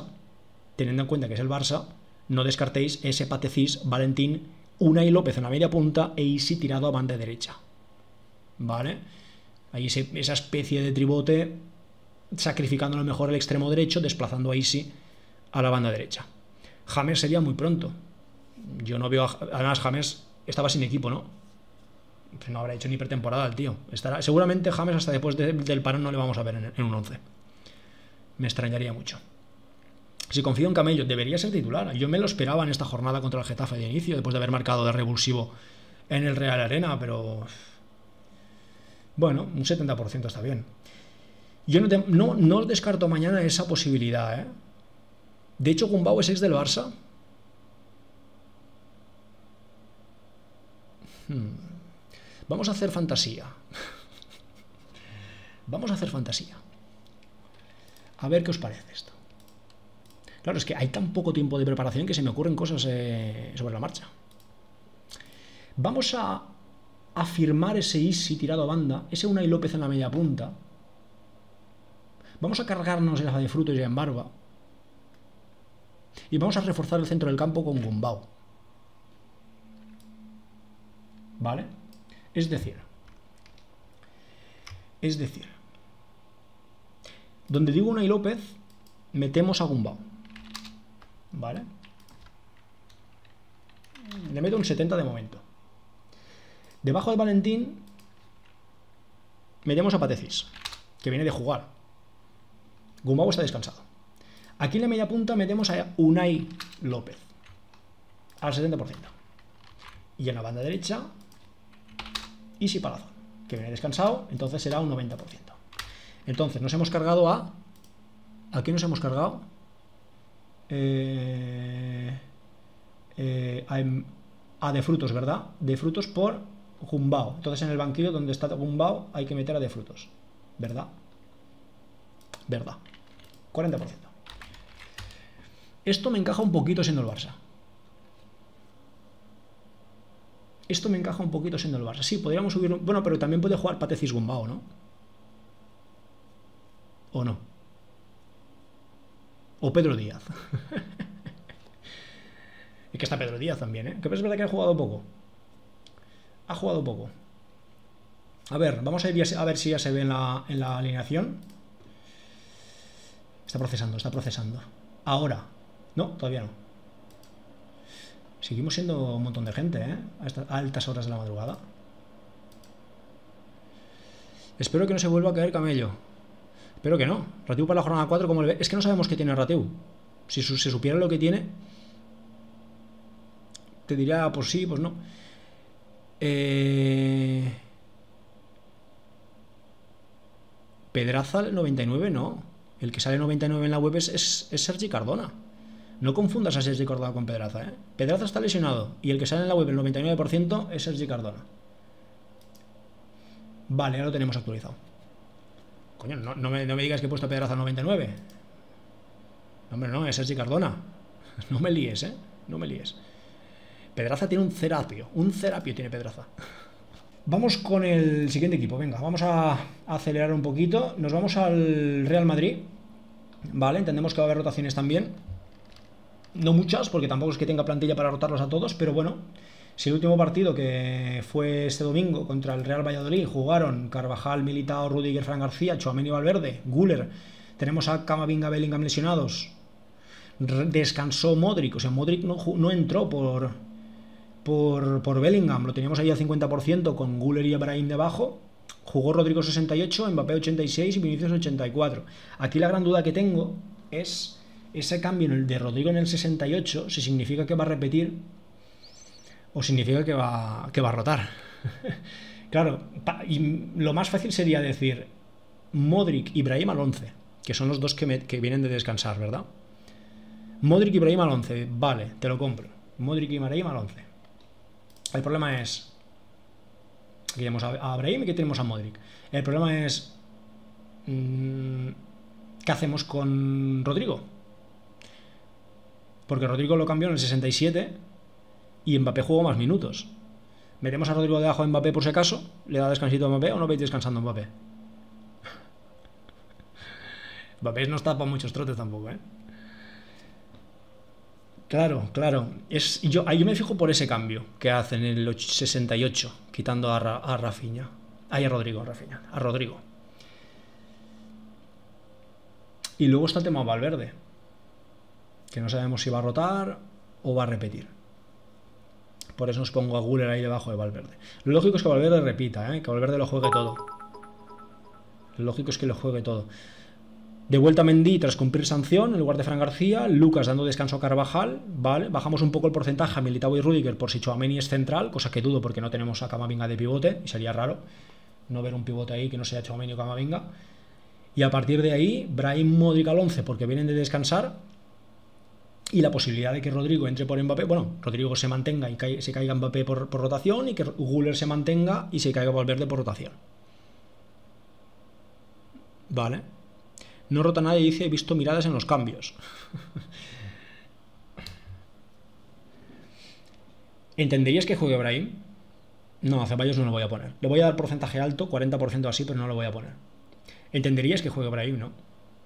no descartéis ese Patecís, Valentín, Unai López en la media punta e Isi tirado a banda derecha. ¿Vale? Ahí esa especie de tribote, sacrificando a lo mejor el extremo derecho, desplazando a Isi a la banda derecha. James sería muy pronto. Yo no veo además, James estaba sin equipo, ¿no? No habrá hecho ni pretemporada el tío. Seguramente James hasta después del parón no le vamos a ver en un 11. Me extrañaría mucho. Si confío en Camello, debería ser titular. Yo me lo esperaba en esta jornada contra el Getafe de inicio, después de haber marcado de revulsivo en el Real Arena, pero bueno, un 70% está bien. Yo no descarto mañana esa posibilidad, ¿eh? De hecho, Gumbau es ex del Barça. Vamos a hacer fantasía. Vamos a hacer fantasía. A ver qué os parece esto. Claro, es que hay tan poco tiempo de preparación que se me ocurren cosas sobre la marcha. Vamos a afirmar ese Isi tirado a banda, ese Unai López en la media punta. Vamos a cargarnos el de Frutos y en Barba. Y vamos a reforzar el centro del campo con Gumbau. ¿Vale? Es decir, donde digo Unai López, metemos a Gumbau. ¿Vale? Le meto un 70 de momento. Debajo de Valentín metemos a Patecís, que viene de jugar. Gumbau está descansado. Aquí en la media punta metemos a Unai López al 70%. Y en la banda derecha Isi Palazón, que viene descansado, entonces será un 90%. Entonces nos hemos cargado a... ¿A quién nos hemos cargado? A De Frutos, ¿verdad? De Frutos por Gumbau. Entonces en el banquillo donde está Gumbau hay que meter a De Frutos, ¿verdad? ¿Verdad? 40%. Esto me encaja un poquito siendo el Barça. Sí, podríamos subirlo. Bueno, pero también puede jugar Patecís Gumbau, ¿no? ¿O no? O Pedro Díaz. Y que está Pedro Díaz también, ¿eh? Que es verdad que ha jugado poco. A ver, vamos a ir a ver si ya se ve en la alineación. Está procesando. Ahora. No, todavía no. Seguimos siendo un montón de gente, ¿eh? A estas altas horas de la madrugada. Espero que no se vuelva a caer Camello. Espero que no. Ratiu para la jornada 4, ¿cómo le ve? Es que no sabemos qué tiene Ratiu. Si se supiera lo que tiene, te diría, pues sí, pues no. Pedraza, el 99, no. El que sale 99 en la web es Sergi Cardona. No confundas a Sergi Cardona con Pedraza, ¿eh? Pedraza está lesionado y el que sale en la web el 99% es Sergi Cardona. Vale, ya lo tenemos actualizado. Coño, no me digas que he puesto a Pedraza al 99. Hombre, no, es Sergi Cardona. No me líes, ¿eh? No me líes. Pedraza tiene un cerapio. Un cerapio tiene Pedraza. Vamos con el siguiente equipo. Venga, vamos a acelerar un poquito. Nos vamos al Real Madrid. Vale, entendemos que va a haber rotaciones también. No muchas, porque tampoco es que tenga plantilla para rotarlos a todos, pero bueno, si el último partido, que fue este domingo contra el Real Valladolid, jugaron Carvajal, Militao, Rudiger, Fran García, Tchouaméni, Valverde, Güler, tenemos a Camavinga, Bellingham lesionados, descansó Modric, o sea, Modric no entró por Bellingham, lo teníamos ahí al 50% con Güler y Brahim debajo, jugó Rodrigo 68, Mbappé 86 y Vinicius 84. Aquí la gran duda que tengo es ese cambio de Rodrigo en el 68, si significa que va a repetir o significa que va a rotar. Claro, y lo más fácil sería decir Modric y Brahim al 11, que son los dos que vienen de descansar, ¿verdad? Modric y Brahim al 11, vale, te lo compro. Modric y Brahim al 11. El problema es Aquí tenemos a Brahim y aquí tenemos a Modric. El problema es... ¿qué hacemos con Rodrigo? Porque Rodrigo lo cambió en el 67 y Mbappé jugó más minutos. ¿Metemos a Rodrigo debajo de Mbappé por si acaso? ¿Le da descansito a Mbappé o no veis descansando a Mbappé? Mbappé no está para muchos trotes tampoco, ¿eh? Claro, claro. Yo me fijo por ese cambio que hacen en el 68, quitando a Rafinha. Ahí a Rodrigo, a Rodrigo. Y luego está el tema Valverde, que no sabemos si va a rotar o va a repetir. Por eso os pongo a Güler ahí debajo de Valverde. Lo lógico es que Valverde repita, que Valverde lo juegue todo. Lo lógico es que lo juegue todo. De vuelta a Mendy tras cumplir sanción en lugar de Fran García. Lucas dando descanso a Carvajal. Vale, bajamos un poco el porcentaje a Militao y Rüdiger por si Tchouaméni es central, cosa que dudo porque no tenemos a Camavinga de pivote y sería raro no ver un pivote ahí que no sea Tchouaméni o Camavinga. Y a partir de ahí, Brahim, Modric al 11 porque vienen de descansar. Y la posibilidad de que Rodrigo entre por Mbappé. Bueno, Rodrigo se mantenga y se caiga Mbappé por rotación. Y que Güler se mantenga y se caiga Valverde por rotación. Vale. No rota nadie, dice, he visto miradas en los cambios. ¿Entenderías que juegue Brahim? No, a Ceballos no lo voy a poner. Le voy a dar porcentaje alto, 40% así, pero no lo voy a poner. ¿Entenderías que juegue Brahim, no?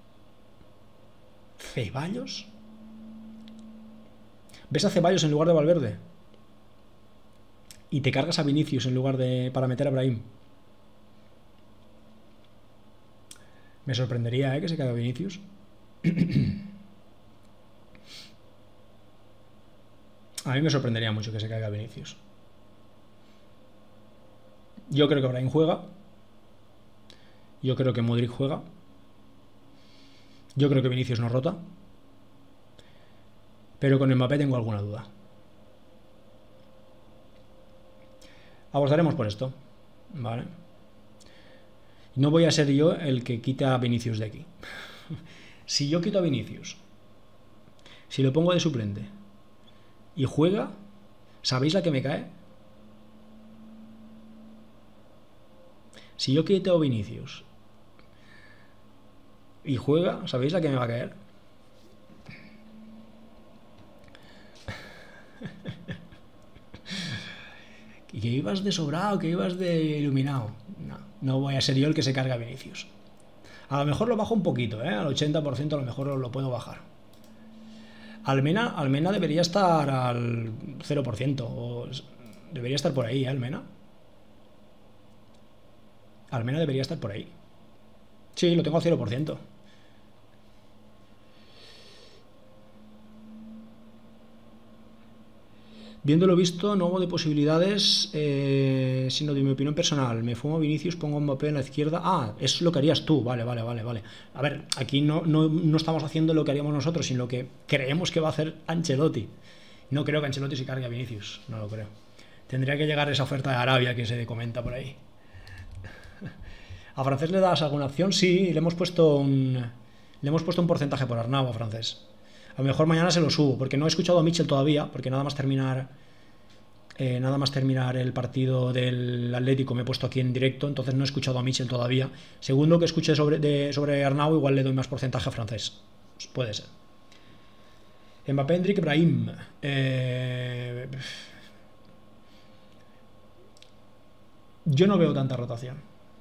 ¿Ceballos? ¿Ves a Ceballos en lugar de Valverde? Y te cargas a Vinicius en lugar de... para meter a Brahim. Me sorprendería, que se caiga Vinicius. A mí me sorprendería mucho que se caiga Vinicius. Yo creo que Brahim juega. Yo creo que Modric juega. Yo creo que Vinicius no rota. Pero con Mbappé tengo alguna duda. Apostaremos por esto. Vale. No voy a ser yo el que quita a Vinicius de aquí. Si yo quito a Vinicius, si lo pongo de suplente y juega, ¿sabéis la que me cae? Si yo quito a Vinicius y juega, ¿sabéis la que me va a caer? Y que ibas de sobrado, que ibas de iluminado. No voy a ser yo el que se carga a Vinicius. A lo mejor lo bajo un poquito, al 80% a lo mejor lo puedo bajar. Almena debería estar al 0%, o debería estar por ahí, Almena. Almena debería estar por ahí. Sí, lo tengo al 0%. Viéndolo visto, no hago de posibilidades, sino de mi opinión personal. Me fumo a Vinicius, pongo a Mbappé en la izquierda. Ah, es lo que harías tú. Vale. A ver, aquí no estamos haciendo lo que haríamos nosotros, sino lo que creemos que va a hacer Ancelotti. No creo que Ancelotti se cargue a Vinicius, no lo creo. Tendría que llegar esa oferta de Arabia que se comenta por ahí. ¿A Francés le das alguna opción? Sí, le hemos puesto un porcentaje por Arnau a Francés. A lo mejor mañana se lo subo, porque no he escuchado a Mitchell todavía, porque nada más terminar el partido del Atlético me he puesto aquí en directo, entonces no he escuchado a Mitchell todavía. Según lo que escuché sobre Arnau, igual le doy más porcentaje a Francés. Pues puede ser. Mbappé, Endrick, Brahim. Yo no veo tanta rotación.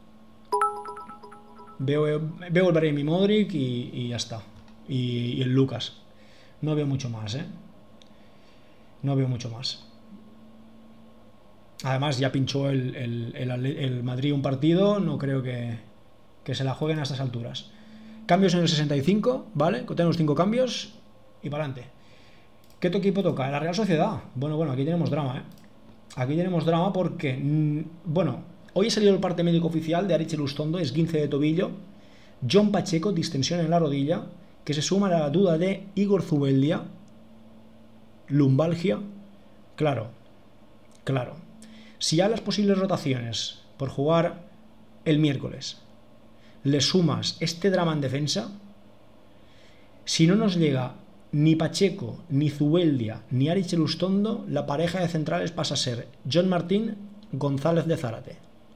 Veo el Brahim y Modric y ya está. Y el Lucas. No veo mucho más, No veo mucho más. Además, ya pinchó el Madrid un partido. No creo que se la jueguen a estas alturas. Cambios en el 65, ¿vale? Tenemos 5 cambios y para adelante. ¿Qué equipo toca? La Real Sociedad. Bueno, aquí tenemos drama, Aquí tenemos drama porque, bueno, hoy ha salido el parte médico oficial de Aritz Elustondo, esguince de tobillo. John Pacheco, distensión en la rodilla, que se suma a la duda de Igor Zubeldia, lumbalgia. Claro. Si a las posibles rotaciones por jugar el miércoles le sumas este drama en defensa, si no nos llega ni Pacheco, ni Zubeldia, ni Aritz Elustondo, la pareja de centrales pasa a ser John Martín, González de Zárate.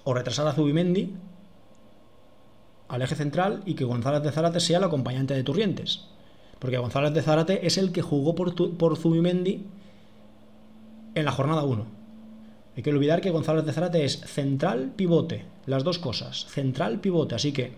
o retrasar a Zubimendi al eje central y que González de Zárate sea el acompañante de Turrientes. Porque González de Zárate es el que jugó por Zubimendi en la jornada 1. Hay que olvidar que González de Zárate es central pivote, las dos cosas, central pivote, así que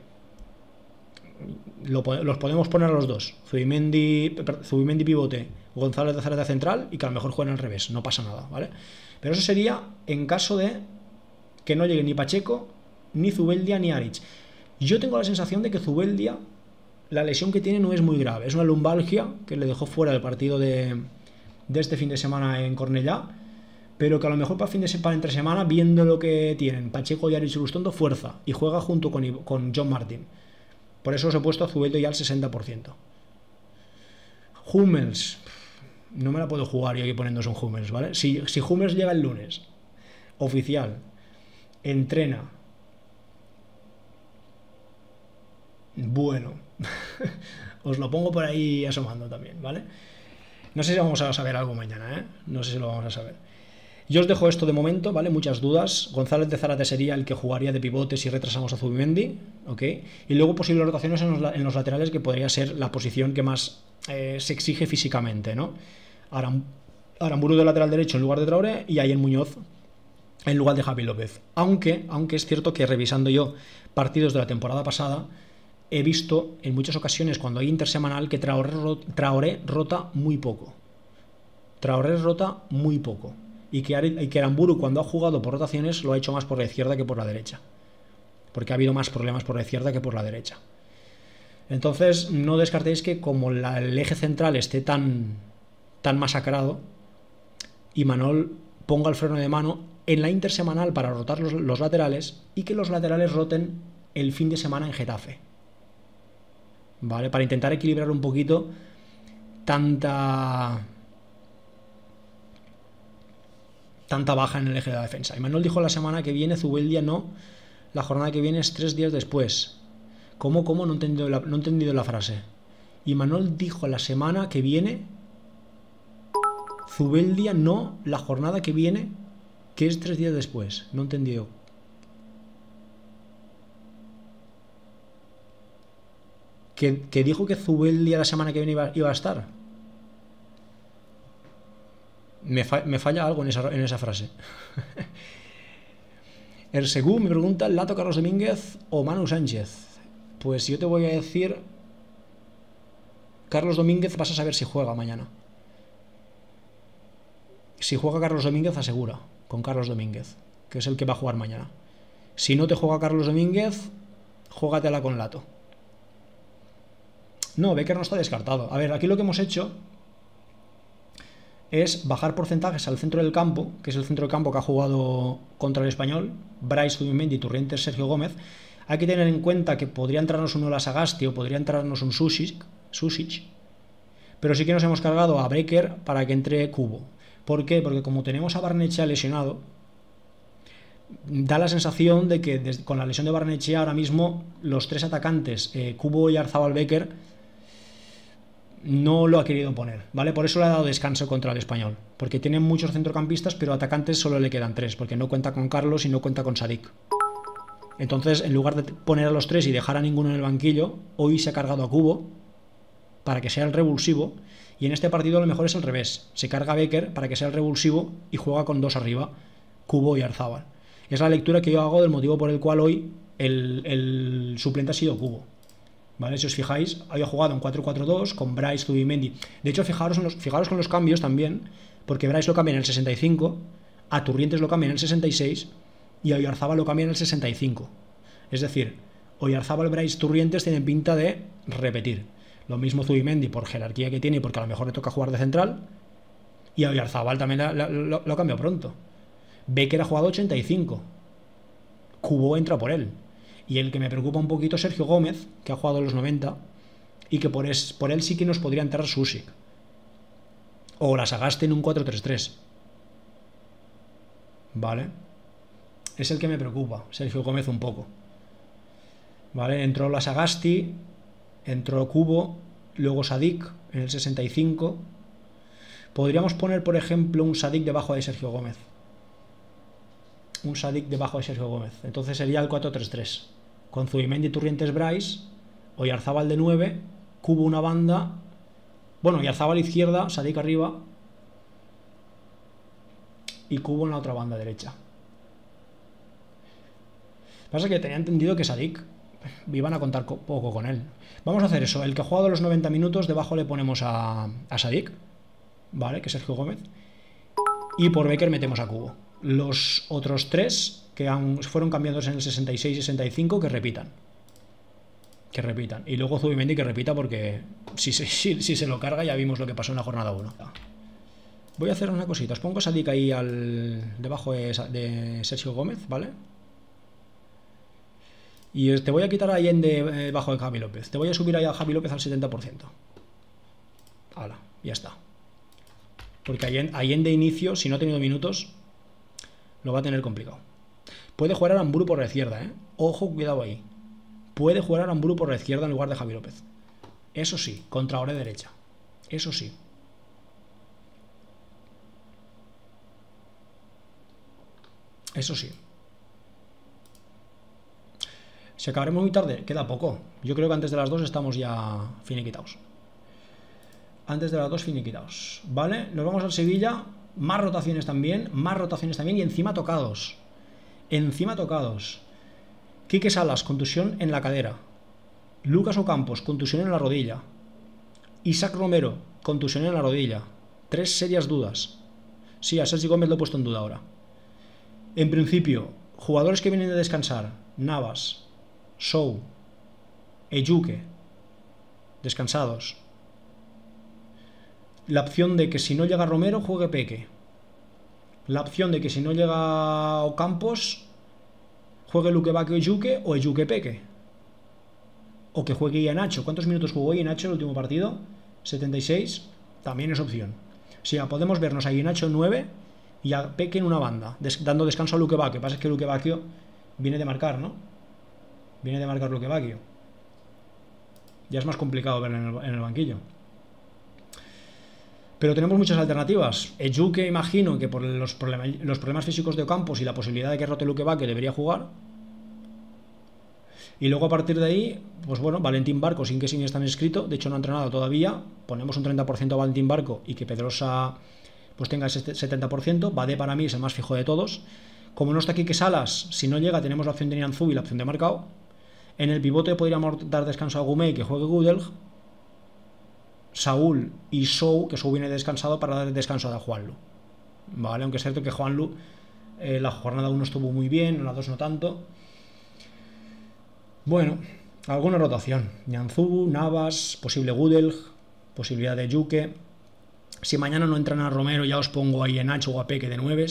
los podemos poner a los dos, Zubimendi pivote, González de Zárate central, y que a lo mejor jueguen al revés, no pasa nada, ¿vale? Pero eso sería en caso de que no llegue ni Pacheco, ni Zubeldia, ni Aritz. Yo tengo la sensación de que Zubeldia, la lesión que tiene no es muy grave, es una lumbalgia que le dejó fuera del partido de este fin de semana en Cornellá, pero que a lo mejor para entre semana, viendo lo que tienen Pacheco y Aritz Lustondo, fuerza, y juega junto con John Martin. Por eso os he puesto a Zubeldia ya al 60%. Hummels, no me la puedo jugar yo aquí poniéndose un Hummels, ¿vale? Si Hummels llega el lunes, oficial, entrena, bueno, os lo pongo por ahí asomando también, ¿vale? No sé si vamos a saber algo mañana, ¿eh? No sé si lo vamos a saber. Yo os dejo esto de momento, ¿vale? Muchas dudas. González de Zárate sería el que jugaría de pivote si retrasamos a Zubimendi, ¿ok? Y luego posibles rotaciones en los laterales, que podría ser la posición que más se exige físicamente, ¿no? Aramburu de lateral derecho en lugar de Traoré y Ayen Muñoz en lugar de Javi López. Aunque es cierto que revisando yo partidos de la temporada pasada, he visto en muchas ocasiones cuando hay intersemanal que Traoré rota muy poco. Y que Aramburu, cuando ha jugado por rotaciones, lo ha hecho más por la izquierda que por la derecha. Porque ha habido más problemas por la izquierda que por la derecha. Entonces, no descartéis que como el eje central esté tan masacrado, Imanol ponga el freno de mano en la intersemanal para rotar los laterales, y que los laterales roten el fin de semana en Getafe. ¿Vale? Para intentar equilibrar un poquito tanta baja en el eje de la defensa. Imanol dijo la semana que viene, Zubeldia no, la jornada que viene es 3 días después. ¿Cómo? No he entendido la frase. Imanol dijo la semana que viene, Zubeldia no, la jornada que viene, que es 3 días después. No he entendido. ¿Que dijo que Zubeldia la semana que viene iba a estar? Me falla algo en esa frase. El Segú me pregunta, ¿Lato, Carlos Domínguez o Manu Sánchez? Pues yo te voy a decir, Carlos Domínguez, vas a saber si juega mañana. Si juega Carlos Domínguez, asegura con Carlos Domínguez, que es el que va a jugar mañana. Si no te juega Carlos Domínguez, júgatela con Lato. No, Becker no está descartado. A ver, aquí lo que hemos hecho es bajar porcentajes al centro del campo, que es el centro del campo que ha jugado contra el Español, Brais, Zubimendi, Turrientes, Sergio Gómez. Hay que tener en cuenta que podría entrarnos un Ola Sagasti o podría entrarnos un Susic, pero sí que nos hemos cargado a Becker para que entre Cubo. ¿Por qué? Porque como tenemos a Barnechea lesionado, da la sensación de que con la lesión de Barnechea ahora mismo los tres atacantes, Cubo, Oyarzábal, Becker, no lo ha querido poner, ¿vale? Por eso le ha dado descanso contra el Español, porque tienen muchos centrocampistas, pero atacantes solo le quedan 3, porque no cuenta con Carlos y no cuenta con Sadik. Entonces, en lugar de poner a los 3 y dejar a ninguno en el banquillo, hoy se ha cargado a Cubo para que sea el revulsivo, y en este partido a lo mejor es al revés, se carga a Becker para que sea el revulsivo y juega con 2 arriba, Cubo y Arzábal. Es la lectura que yo hago del motivo por el cual hoy el suplente ha sido Cubo. ¿Vale? Si os fijáis, había jugado en 4-4-2 con Brais, Zubimendi. De hecho, fijaros con los cambios también, porque Brais lo cambia en el 65, a Turrientes lo cambia en el 66 y a Oyarzábal lo cambia en el 65. Es decir, Oyarzábal, Brais, Turrientes tienen pinta de repetir. Lo mismo Zubimendi por jerarquía que tiene y porque a lo mejor le toca jugar de central, y a Oyarzábal también lo cambió pronto. Becker ha jugado 85. Cubo entra por él. Y el que me preocupa un poquito es Sergio Gómez, que ha jugado en los 90, y que por él sí que nos podría entrar Susic. O la Sagasti en un 4-3-3. ¿Vale? Es el que me preocupa, Sergio Gómez un poco. ¿Vale? Entró la Sagasti, entró Cubo, luego Sadik en el 65. Podríamos poner, por ejemplo, un Sadik debajo de Sergio Gómez. un Sadik debajo de Sergio Gómez. Entonces sería el 4-3-3. Con Zubimendi, Turrientes, Bryce, Oyarzabal de 9, Cubo una banda. Bueno, Oyarzabal izquierda, Sadik arriba. Y Cubo en la otra banda derecha. Pasa que tenía entendido que Sadik iban a contar poco con él. Vamos a hacer eso. El que ha jugado los 90 minutos, debajo le ponemos a Sadik, ¿vale? Que es Sergio Gómez. Y por Becker metemos a Cubo. Los otros 3 que fueron cambiados en el 66 y 65 que repitan. Que repitan. Y luego Zubimendi que repita porque si se lo carga ya vimos lo que pasó en la jornada 1. Voy a hacer una cosita. Os pongo Sadik ahí debajo de Sergio Gómez, ¿vale? Y te voy a quitar a Allende debajo de Javi López. Te voy a subir ahí a Javi López al 70%. Hala, ya está. Porque Allende inicio, si no ha tenido minutos, lo va a tener complicado. Puede jugar a Aramburu por la izquierda, ¿eh? Ojo, cuidado ahí. Puede jugar a Aramburu por la izquierda en lugar de Javi López. Eso sí, contra Ore derecha. Eso sí. Eso sí. Si acabaremos muy tarde, queda poco. Yo creo que antes de las 2 estamos ya finiquitados. Antes de las 2 finiquitados. ¿Vale? Nos vamos al Sevilla. Más rotaciones también. Más rotaciones también. Y encima tocados. Encima tocados. Quique Salas, contusión en la cadera. Lucas Ocampos, contusión en la rodilla. Isaac Romero, contusión en la rodilla. 3 serias dudas. Sí, a Sergi Gómez lo he puesto en duda ahora. En principio, jugadores que vienen de descansar. Navas, Sou, Ejuke, descansados. La opción de que si no llega Romero, juegue Peque. La opción de que si no llega Ocampos, juegue Luque Bacchio Ejuke o Ejuke Peque. O que juegue Iheanacho. ¿Cuántos minutos jugó Iheanacho el último partido? 76. También es opción. O sea, podemos vernos a Iheanacho 9 y a Peque en una banda, dando descanso a Luque Bacchio. Lo que pasa es que Luque Bacchio viene de marcar, ¿no? Viene de marcar Luque Bacchio. Ya es más complicado verlo en el banquillo. Pero tenemos muchas alternativas. Ejuke, imagino que por los problemas físicos de Ocampos y la posibilidad de que rote Luque Bacchio debería jugar. Y luego a partir de ahí, pues bueno, Valentín Barco, sin que sin está inscrito, de hecho no ha entrenado todavía. Ponemos un 30% a Valentín Barco y que Pedrosa pues tenga ese 70%. Bade para mí es el más fijo de todos. Como no está aquí que Salas, si no llega tenemos la opción de Nianzú y la opción de Marcao. En el pivote podríamos dar descanso a Gumey, que juegue Gudelj, Saúl y Sou, que Sou viene descansado, para dar descanso a Juanlu. Vale, aunque es cierto que Juanlu la jornada 1 estuvo muy bien, en la 2 no tanto. Bueno, alguna rotación. Nianzú, Navas, posible Gudelj, posibilidad de Yuke. Si mañana no entran a Romero, ya os pongo ahí en Nacho o a Peque de 9.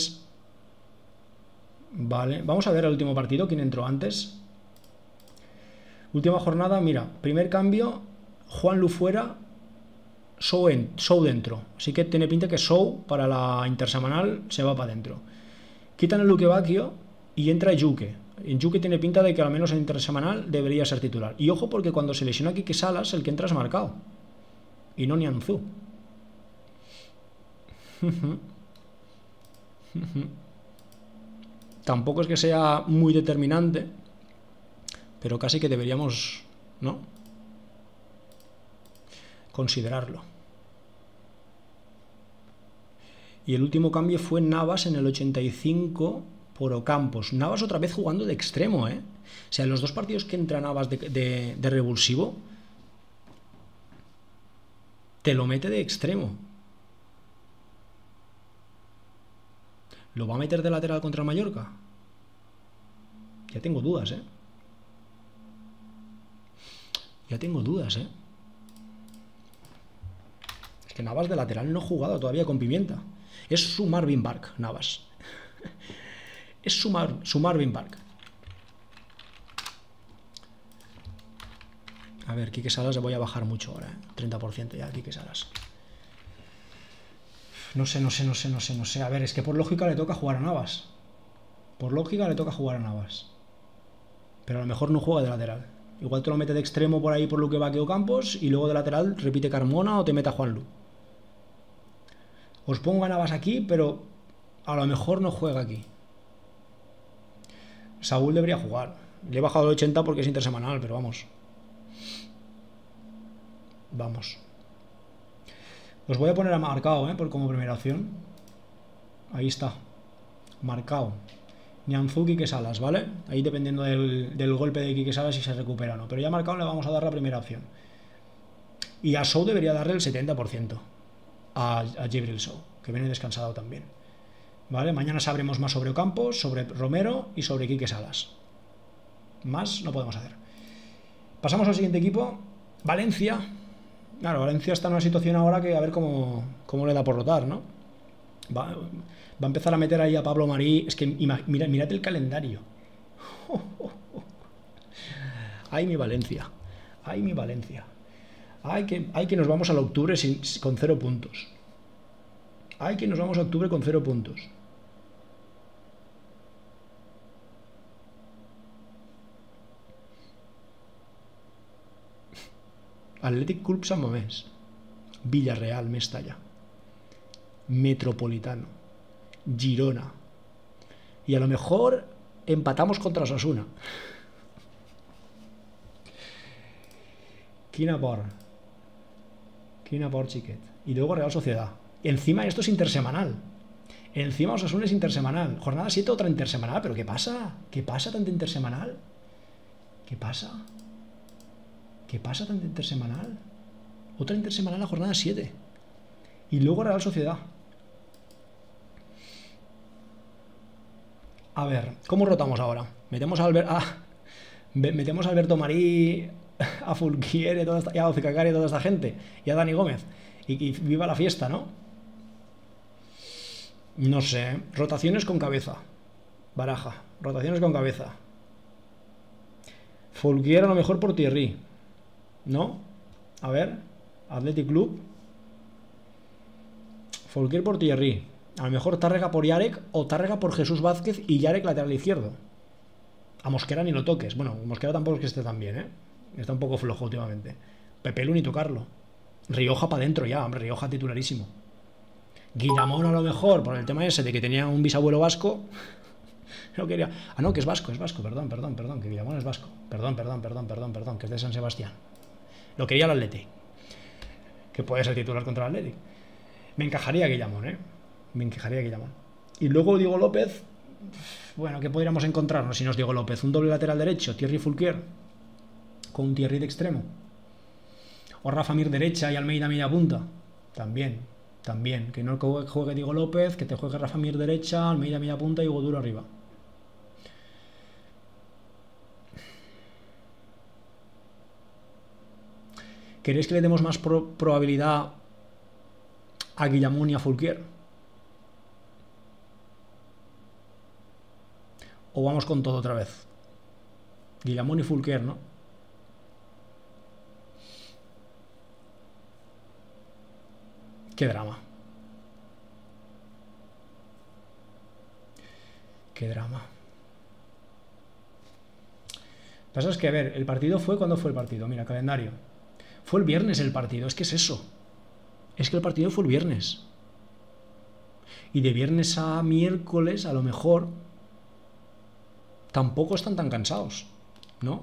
Vale, vamos a ver el último partido, quién entró antes. Última jornada, mira, primer cambio, Juanlu fuera, Sou dentro. Así que tiene pinta que Sou para la intersemanal se va para adentro. Quitan el Luque Bacchio y entra Ejuke. Ejuke tiene pinta de que al menos en intersemanal debería ser titular. Y ojo porque cuando se lesiona Quique Salas, el que entra es Marcao. Y no Nianzú. Tampoco es que sea muy determinante, pero casi que deberíamos, ¿no?, considerarlo. Y el último cambio fue Navas en el 85 por Ocampos. Navas otra vez jugando de extremo, ¿eh? O sea, en los dos partidos que entra Navas de revulsivo, te lo mete de extremo. ¿Lo va a meter de lateral contra el Mallorca? Ya tengo dudas, ¿eh? Ya tengo dudas, ¿eh? Es que Navas de lateral no ha jugado todavía con Pimienta. Es su Marvin Bark, Navas. Es su Marvin Bark. A ver, Quique Salas le voy a bajar mucho ahora, ¿eh? 30% ya, Quique Salas. No sé. A ver, es que por lógica le toca jugar a Navas. Por lógica le toca jugar a Navas. Pero a lo mejor no juega de lateral. Igual te lo mete de extremo por ahí por Luque Bacchio Campos y luego de lateral repite Carmona o te mete a Juanlu. Os pongo a Navas aquí, pero a lo mejor no juega aquí. Saúl debería jugar. Le he bajado al 80 porque es intersemanal, pero vamos. Vamos. Os voy a poner a Marcao, como primera opción. Ahí está. Marcao. Nianzú, Quique Salas, ¿vale? Ahí dependiendo del golpe de Quique Salas si se recupera o no. Pero ya a Marcao le vamos a dar la primera opción. Y a Sou debería darle el 70%. A Jibril Sou, que viene descansado también. ¿Vale? Mañana sabremos más sobre Ocampos, sobre Romero y sobre Quique Salas. Más no podemos hacer. Pasamos al siguiente equipo. Valencia. Claro, Valencia está en una situación ahora que a ver cómo le da por rotar, ¿no? Va a empezar a meter ahí a Pablo Marí. Es que mirad el calendario. Ay, mi Valencia. Ay, mi Valencia. Ay, que nos vamos al octubre con 0 puntos. Ay, que nos vamos a octubre con 0 puntos. Athletic Club San Mamés. Villarreal, Mestalla. Metropolitano. Girona. Y a lo mejor empatamos contra Osasuna. Quina por, chiquet. Y luego Real Sociedad. Encima esto es intersemanal. Encima Osasuna es intersemanal. Jornada 7 otra intersemanal. ¿Pero qué pasa? ¿Qué pasa tanta intersemanal? ¿Qué pasa? ¿Qué pasa tanta intersemanal? Otra intersemanal la jornada 7. Y luego Real Sociedad. A ver, ¿cómo rotamos ahora? Metemos a Alberto Marí, a Fulquier y a Ozicacari y toda esta gente. Y a Dani Gómez. Y viva la fiesta, ¿no? No sé. Rotaciones con cabeza. Baraja. Rotaciones con cabeza. Fulquier a lo mejor por Thierry. ¿No? A ver. Athletic Club. Fulquier por Thierry. A lo mejor Tárrega por Yarek o Tárrega por Jesús Vázquez y Yarek lateral izquierdo. A Mosquera ni lo toques. Bueno, Mosquera tampoco es que esté tan bien, ¿eh? Está un poco flojo últimamente. Pepe Lu ni tocarlo. Rioja para adentro ya, hombre. Rioja titularísimo. Guillamón a lo mejor, por el tema ese de que tenía un bisabuelo vasco. No quería. Ah, no, que es vasco. Perdón. Que Guillamón es vasco. Perdón. Que es de San Sebastián. Lo quería el Atleti. Que puede ser titular contra el Atleti. Me encajaría Guillamón, ¿eh? Y luego Diego López. Bueno, ¿qué podríamos encontrarnos si nos Diego López? Un doble lateral derecho, Thierry Fulquier, con un Thierry de extremo. O Rafa Mir derecha y Almeida media punta. También. Que no juegue Diego López, que te juegue Rafa Mir derecha, Almeida media punta y Hugo Duro arriba. ¿Queréis que le demos más probabilidad a Guillamón y a Fulquier? ¿O vamos con todo otra vez? Guillamón y Fulquier, ¿no? Qué drama. Qué drama. Pasa es que, a ver, el partido fue... ¿Cuándo fue el partido? Mira, calendario. Fue el viernes el partido. Es que es eso. Es que el partido fue el viernes. Y de viernes a miércoles, a lo mejor... tampoco están tan cansados, ¿no?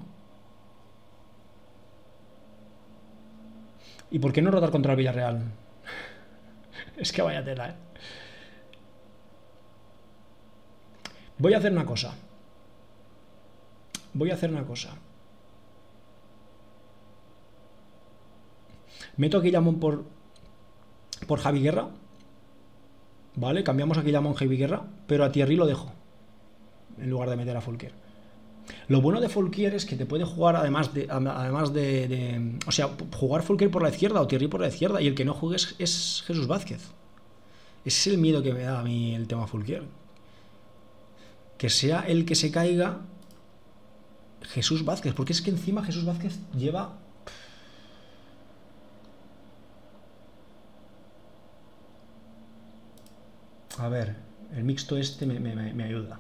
¿Y por qué no rotar contra el Villarreal? Es que vaya tela, ¿eh? Voy a hacer una cosa. Meto a Guillamón por Javi Guerra. ¿Vale? Cambiamos a Guillamón Javi Guerra, pero a Thierry lo dejo en lugar de meter a Fulquier. Lo bueno de Fulquier es que te puede jugar además de o sea, jugar Fulquier por la izquierda o Thierry por la izquierda, y el que no juegue es Jesús Vázquez. Ese es el miedo que me da a mí el tema Fulquier. Que sea el que se caiga Jesús Vázquez, porque es que encima Jesús Vázquez lleva... A ver, el mixto este me ayuda.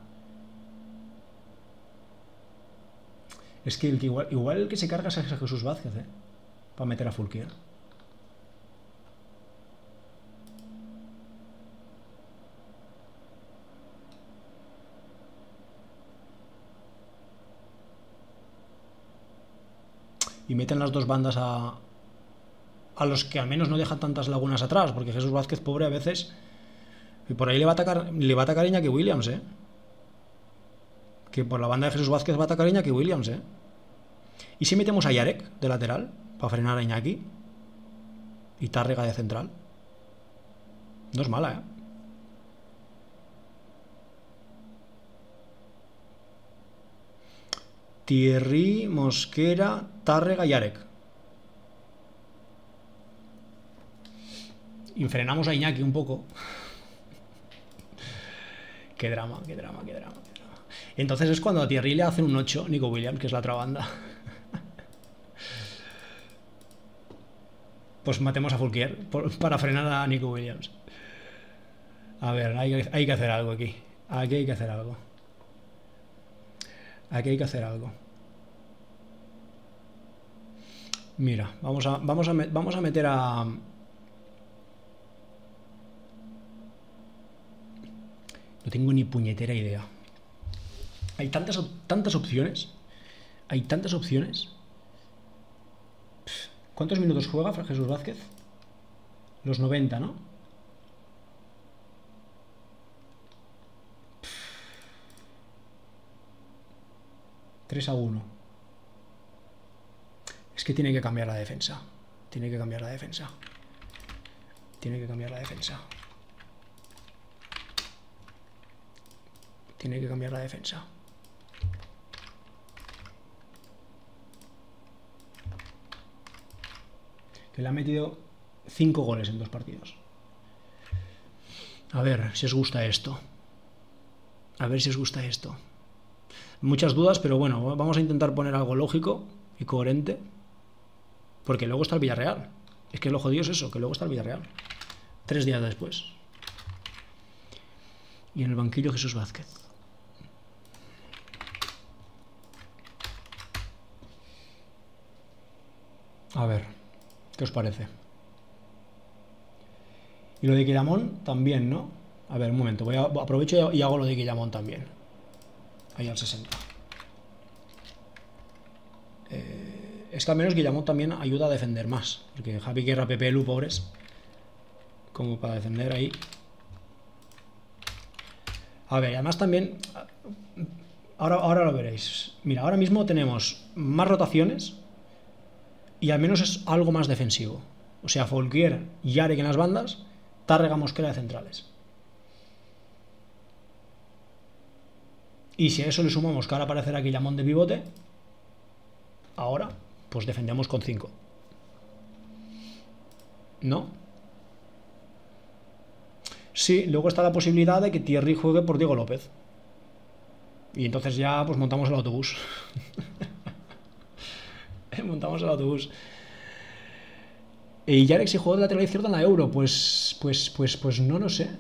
Es que igual el que se carga es a Jesús Vázquez, ¿eh? Para meter a Fulquier. y meten las dos bandas a los que al menos no dejan tantas lagunas atrás, porque Jesús Vázquez, pobre, a veces, y por ahí le va a atacar Iñaki Williams, que por la banda de Jesús Vázquez va a atacar Iñaki Williams, y si metemos a Yarek de lateral para frenar a Iñaki y Tárrega de central, no es mala, Thierry, Mosquera, Tárrega, Yarek. Y frenamos a Iñaki un poco. Qué drama, qué drama, qué drama, qué drama. Entonces es cuando a Thierry le hacen un 8 Nico Williams, que es la otra banda. Pues matemos a Fulquier para frenar a Nico Williams. A ver, hay que hacer algo aquí. Aquí hay que hacer algo. Aquí hay que hacer algo. Mira, vamos a meter a... No tengo ni puñetera idea. Hay tantas opciones. Hay tantas opciones. ¿Cuántos minutos juega Jesús Vázquez? Los 90, ¿no? ...3-1... Es que tiene que cambiar la defensa. Tiene que cambiar la defensa. Tiene que cambiar la defensa. Tiene que cambiar la defensa. Que le ha metido 5 goles en 2 partidos. A ver si os gusta esto. A ver si os gusta esto. Muchas dudas, pero bueno, vamos a intentar poner algo lógico y coherente. Porque luego está el Villarreal. Es que lo jodido es eso, que luego está el Villarreal. 3 días después. Y en el banquillo Jesús Vázquez. A ver, ¿qué os parece? Y lo de Guillamón también, ¿no? A ver, un momento, aprovecho y hago lo de Guillamón también. Ahí al 60. Es que al menos Guillamón también ayuda a defender más. Porque Javi Guerra, Pepe Lu, pobres. Como para defender ahí. A ver, además también... Ahora lo veréis. Mira, ahora mismo tenemos más rotaciones. Y al menos es algo más defensivo. O sea, Folquier y Yarek en las bandas. Tárrega, Mosquera de centrales. Y si a eso le sumamos que ahora aparecerá Guillamón de pivote, ahora, pues defendemos con 5. ¿No? Sí, luego está la posibilidad de que Thierry juegue por Diego López. Y entonces ya pues montamos el autobús. Montamos el autobús. Y Yarek si juega de lateral izquierdo en la Euro, pues no lo sé.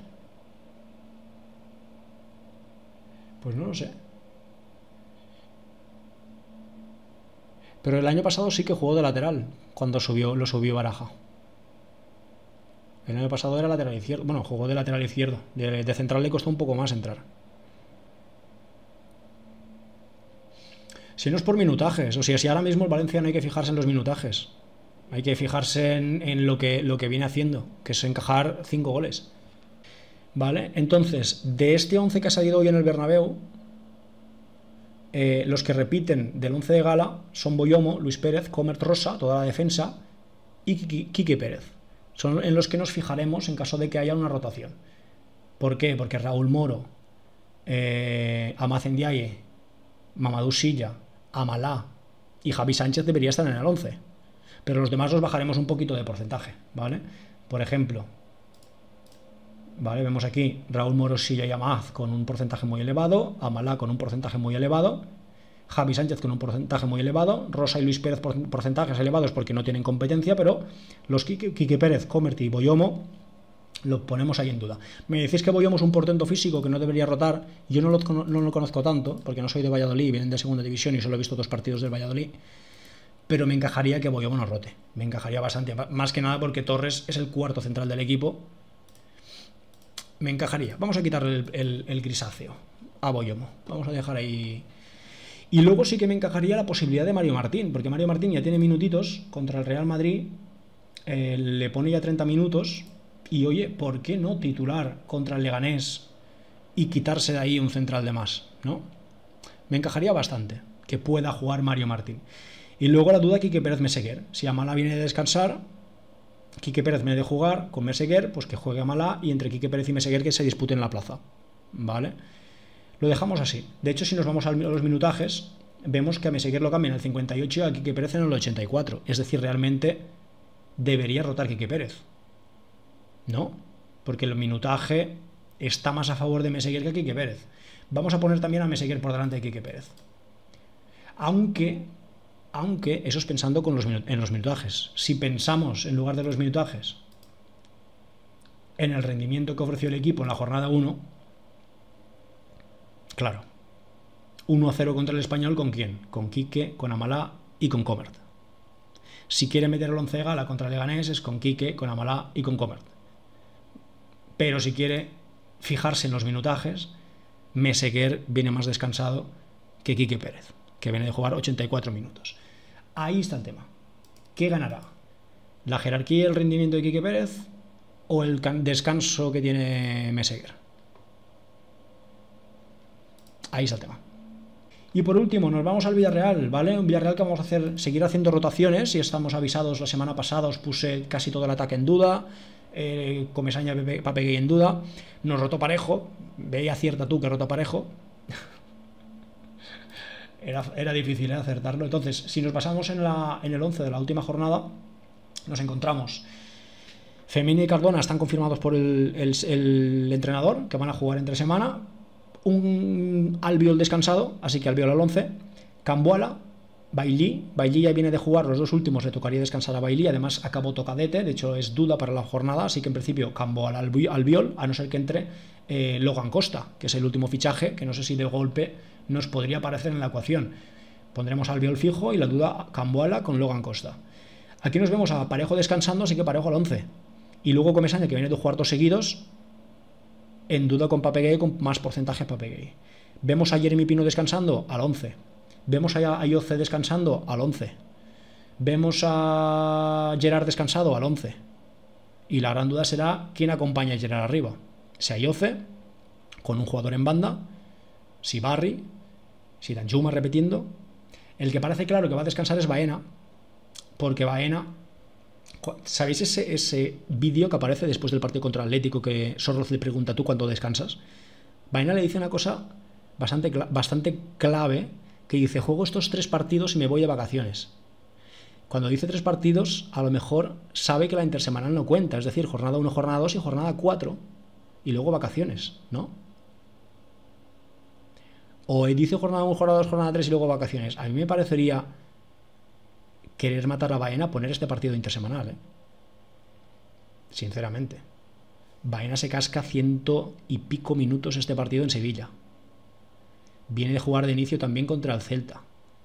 Pues no lo sé. Pero el año pasado sí que jugó de lateral, cuando lo subió Baraja. El año pasado era lateral izquierdo. Bueno, jugó de lateral izquierdo. De central le costó un poco más entrar. Si no es por minutajes. O sea, si ahora mismo el Valencia no hay que fijarse en los minutajes. Hay que fijarse en lo que viene haciendo, que es encajar 5 goles. ¿Vale? Entonces, de este 11 que ha salido hoy en el Bernabéu, los que repiten del 11 de gala son Boyomo, Luis Pérez, Comert Rosa, toda la defensa, y Quique Pérez. Son en los que nos fijaremos en caso de que haya una rotación. ¿Por qué? Porque Raúl Moro, Amaz Ndiaye, Mamadou Silla, Amalá y Javi Sánchez debería estar en el 11. Pero los demás los bajaremos un poquito de porcentaje, ¿vale? Por ejemplo, ¿vale? Vemos aquí Raúl Moro, Silla y Amaz con un porcentaje muy elevado, Amalá con un porcentaje muy elevado, Javi Sánchez con un porcentaje muy elevado, Rosa y Luis Pérez porcentajes elevados porque no tienen competencia, pero los Quique Pérez, Comert y Boyomo lo ponemos ahí en duda. Me decís que Boyomo es un portento físico que no debería rotar. Yo no lo conozco tanto porque no soy de Valladolid, vienen de segunda división y solo he visto 2 partidos del Valladolid, pero me encajaría que Boyomo no rote, me encajaría bastante, más que nada porque Torres es el 4º central del equipo. Me encajaría. Vamos a quitarle el grisáceo a Boyomo. Vamos a dejar ahí. Y luego sí que me encajaría la posibilidad de Mario Martín, porque Mario Martín ya tiene minutitos contra el Real Madrid, le pone ya 30 minutos, y oye, ¿por qué no titular contra el Leganés y quitarse de ahí un central de más, ¿no? Me encajaría bastante que pueda jugar Mario Martín. Y luego la duda Quique Pérez Meseguer. Si Amalá viene de descansar, Quique Pérez viene de jugar con Meseguer, pues que juegue Amalá y entre Quique Pérez y Meseguer que se disputen la plaza, ¿vale? Lo dejamos así. De hecho, si nos vamos a los minutajes, vemos que a Meseguer lo cambian en el 58 y a Quique Pérez en el 84. Es decir, realmente debería rotar Quique Pérez, ¿no? Porque el minutaje está más a favor de Meseguer que a Quique Pérez. Vamos a poner también a Meseguer por delante de Quique Pérez. Aunque eso es pensando en los minutajes. Si pensamos, en lugar de los minutajes, en el rendimiento que ofreció el equipo en la jornada 1, claro, 1-0 contra el Español, ¿con quién? Con Quique, con Amalá y con Comert. Si quiere meter el 11 de gala contra el Leganés es con Quique, con Amalá y con Comert. Pero si quiere fijarse en los minutajes, Meseguer viene más descansado que Quique Pérez, que viene de jugar 84 minutos. Ahí está el tema. ¿Qué ganará? ¿La jerarquía y el rendimiento de Quique Pérez o el descanso que tiene Meseguer? Ahí está el tema. Y por último, nos vamos al Villarreal, ¿vale? Un Villarreal que vamos a seguir haciendo rotaciones, y estamos avisados. La semana pasada os puse casi todo el ataque en duda, Comesaña, Papegué en duda, nos rotó Parejo, veía acierta tú que rota Parejo. Era difícil acertarlo. Entonces, si nos basamos en el 11 de la última jornada, nos encontramos Femini y Cardona están confirmados por el entrenador, que van a jugar entre semana. Un Albiol descansado, así que Albiol al 11. Cambuala, Bailly ya viene de jugar los dos últimos, le tocaría descansar a Bailly, además acabó tocadete, de hecho es duda para la jornada, así que en principio Cambuala Albiol, a no ser que entre Logan Costa, que es el último fichaje, que no sé si de golpe nos podría aparecer en la ecuación. Pondremos Albiol fijo y la duda Cambuala con Logan Costa. Aquí nos vemos a Parejo descansando, así que Parejo al 11. Y luego Comesaña, que viene de jugar 2 seguidos, en duda con Papegué, con más porcentaje Papegué. Vemos a Jeremy Pino descansando al 11. Vemos a Ayoce descansando al 11. Vemos a Gerard descansado al 11. Y la gran duda será quién acompaña a Gerard arriba. Si Ayoce, con un jugador en banda, si Barry, si Danjuma repitiendo. El que parece claro que va a descansar es Baena, porque Baena... ¿Sabéis ese vídeo que aparece después del partido contra el Atlético que Sorloz le pregunta tú cuándo descansas? Baena le dice una cosa bastante clave, que dice: juego estos 3 partidos y me voy de vacaciones. Cuando dice 3 partidos, a lo mejor sabe que la intersemanal no cuenta, es decir, jornada 1, jornada 2 y jornada 4, y luego vacaciones, ¿no? O dice jornada 1, jornada 2, jornada 3 y luego vacaciones. A mí me parecería querer matar a Baena poner este partido intersemanal, sinceramente. Baena se casca 100 y pico minutos este partido en Sevilla. Viene de jugar de inicio también contra el Celta.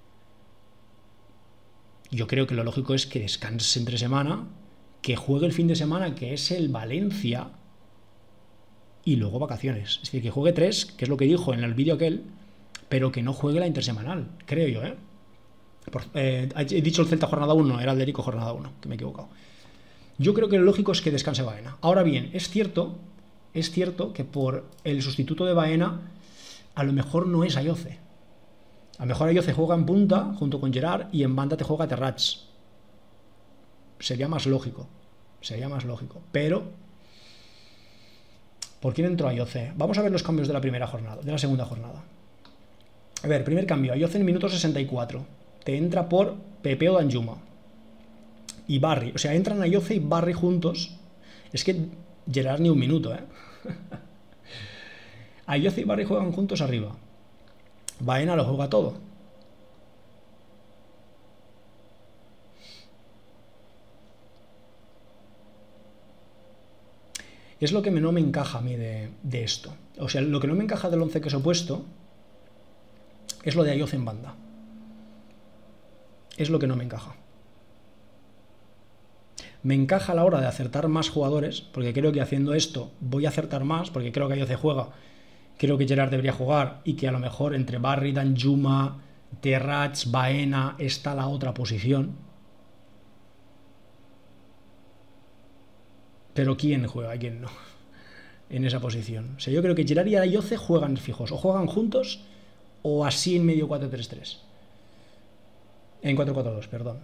Yo creo que lo lógico es que descanse entre semana, que juegue el fin de semana, que es el Valencia, y luego vacaciones. Es decir, que juegue 3, que es lo que dijo en el vídeo aquel, pero que no juegue la intersemanal, creo yo, he dicho el Celta jornada 1, era el Derico jornada 1, que me he equivocado. Yo creo que lo lógico es que descanse Baena. Ahora bien, es cierto que por el sustituto de Baena a lo mejor no es Ayoce. A lo mejor Ayoce juega en punta junto con Gerard y en banda te juega Terrats. Sería más lógico. Pero ¿por quién entró Ayoce? Vamos a ver los cambios de la segunda jornada. A ver, primer cambio, Ayoce en el minuto 64. Te entra por Pepe o Danjuma y Barry, o sea, entran Ayoce y Barry juntos. Es que Gerard ni un minuto, Ayoce y Barry juegan juntos arriba. Baena lo juega todo. Es lo que no me encaja a mí de esto. O sea, lo que no me encaja del 11 que os he puesto es lo de Ayoce en banda. Es lo que no me encaja. Me encaja a la hora de acertar más jugadores, porque creo que haciendo esto voy a acertar más, porque creo que Ayoce juega, creo que Gerard debería jugar, y que a lo mejor entre Barry, Danjuma, Terrats, Baena, está la otra posición. Pero ¿quién juega? ¿Quién no? En esa posición. O sea, yo creo que Gerard y Ayoce juegan fijos. O juegan juntos o así en medio 4-3-3. En 4-4-2, perdón.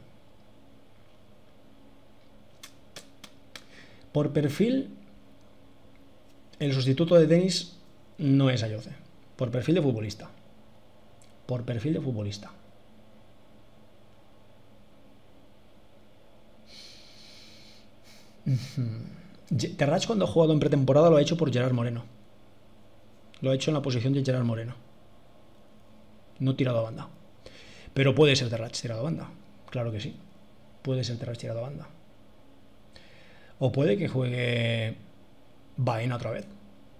Por perfil, el sustituto de Denis no es Ayoce. Por perfil de futbolista. Por perfil de futbolista. Terrats, cuando ha jugado en pretemporada, lo ha hecho por Gerard Moreno. Lo ha hecho en la posición de Gerard Moreno. No tirado a banda. Pero puede ser Terrats tirado a banda. Claro que sí. Puede ser Terrats tirado a banda. O puede que juegue Baena otra vez.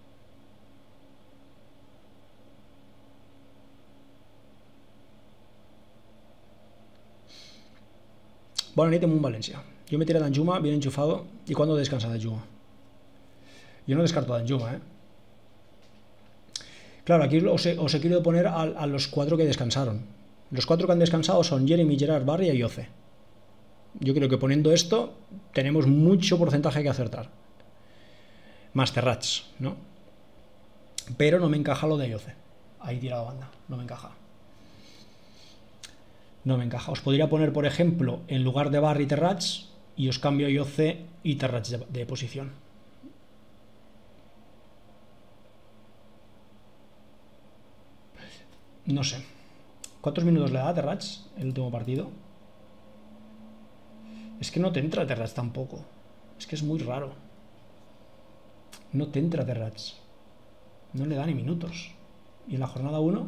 Bona nit, en Valencia. Yo me tiré a Danjuma bien enchufado. ¿Y cuándo descansa Danjuma? Yo no descarto a Danjuma, ¿eh? Claro, aquí os he querido poner a los 4 que descansaron. Los 4 que han descansado son Jeremy, Gerard, Barry y Ayoce. Yo creo que poniendo esto tenemos mucho porcentaje que acertar. Más Terrats, ¿no? Pero no me encaja lo de Ayoce. Ahí tirado a banda, no me encaja. No me encaja. Os podría poner, por ejemplo, en lugar de Barry, Terrats, y os cambio Ayoce y Terrats de posición. No sé. ¿Cuántos minutos le da a Terrats el último partido? Es que no te entra Terrats tampoco. Es que es muy raro. No te entra Terrats. No le da ni minutos. Y en la jornada 1...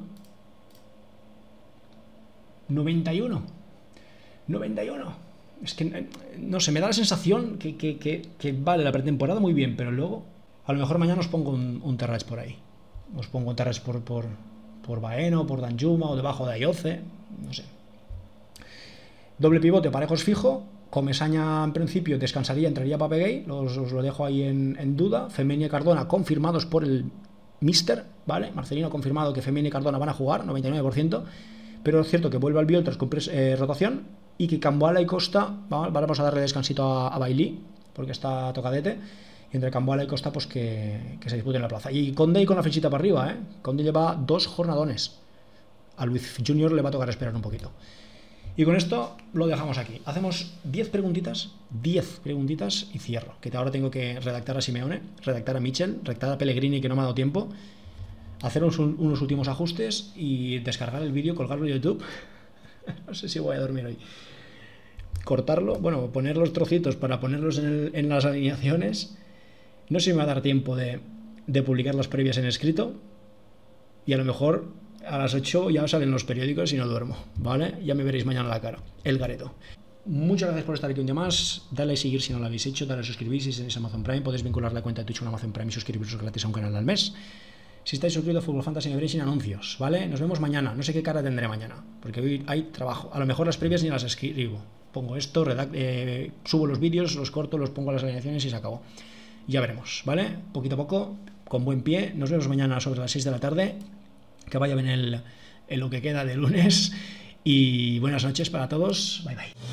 91. 91. Es que, no sé, me da la sensación que vale la pretemporada muy bien, pero luego... A lo mejor mañana os pongo un Terrats por ahí. Os pongo un Terrats por Baena, por Danjuma o debajo de Ayoce. No sé. Doble pivote, Parejos fijo. Comesaña en principio descansaría, entraría Papegay. Os lo dejo ahí en duda. Femení y Cardona confirmados por el Mister, ¿vale? Marcelino ha confirmado que Femení y Cardona van a jugar, 99%. Pero es cierto que vuelve al Biol tras cumplir rotación y que Camboala y Costa, vamos a darle descansito a Bailey, porque está tocadete, y entre Camboala y Costa pues que se disputen la plaza. Y Conde con la flechita para arriba, ¿eh? Conde lleva 2 jornadones. A Luis Junior le va a tocar esperar un poquito. Y con esto lo dejamos aquí. Hacemos 10 preguntitas y cierro. Que ahora tengo que redactar a Simeone, redactar a Michel, redactar a Pellegrini, que no me ha dado tiempo, hacer unos últimos ajustes y descargar el vídeo, colgarlo en YouTube. No sé si voy a dormir hoy. Cortarlo, bueno, poner los trocitos para ponerlos en las alineaciones. No sé si me va a dar tiempo de publicar las previas en escrito. Y a lo mejor a las 8 ya salen los periódicos y no duermo, ¿vale? Ya me veréis mañana la cara. El Gareto. Muchas gracias por estar aquí un día más. Dale a seguir si no lo habéis hecho. Dale a suscribir si tenéis Amazon Prime. Podéis vincular la cuenta de Twitch con Amazon Prime y suscribiros gratis a un canal al mes. Si estáis suscritos a Fútbol Fantasy me veréis sin anuncios, ¿vale? Nos vemos mañana. No sé qué cara tendré mañana, porque hoy hay trabajo. A lo mejor las previas ni las escribo. Pongo esto, subo los vídeos, los corto, los pongo a las alineaciones y se acabó. Ya veremos, ¿vale? Poquito a poco, con buen pie. Nos vemos mañana sobre las 6 de la tarde. Que vaya bien lo que queda de lunes. Y buenas noches para todos. Bye, bye.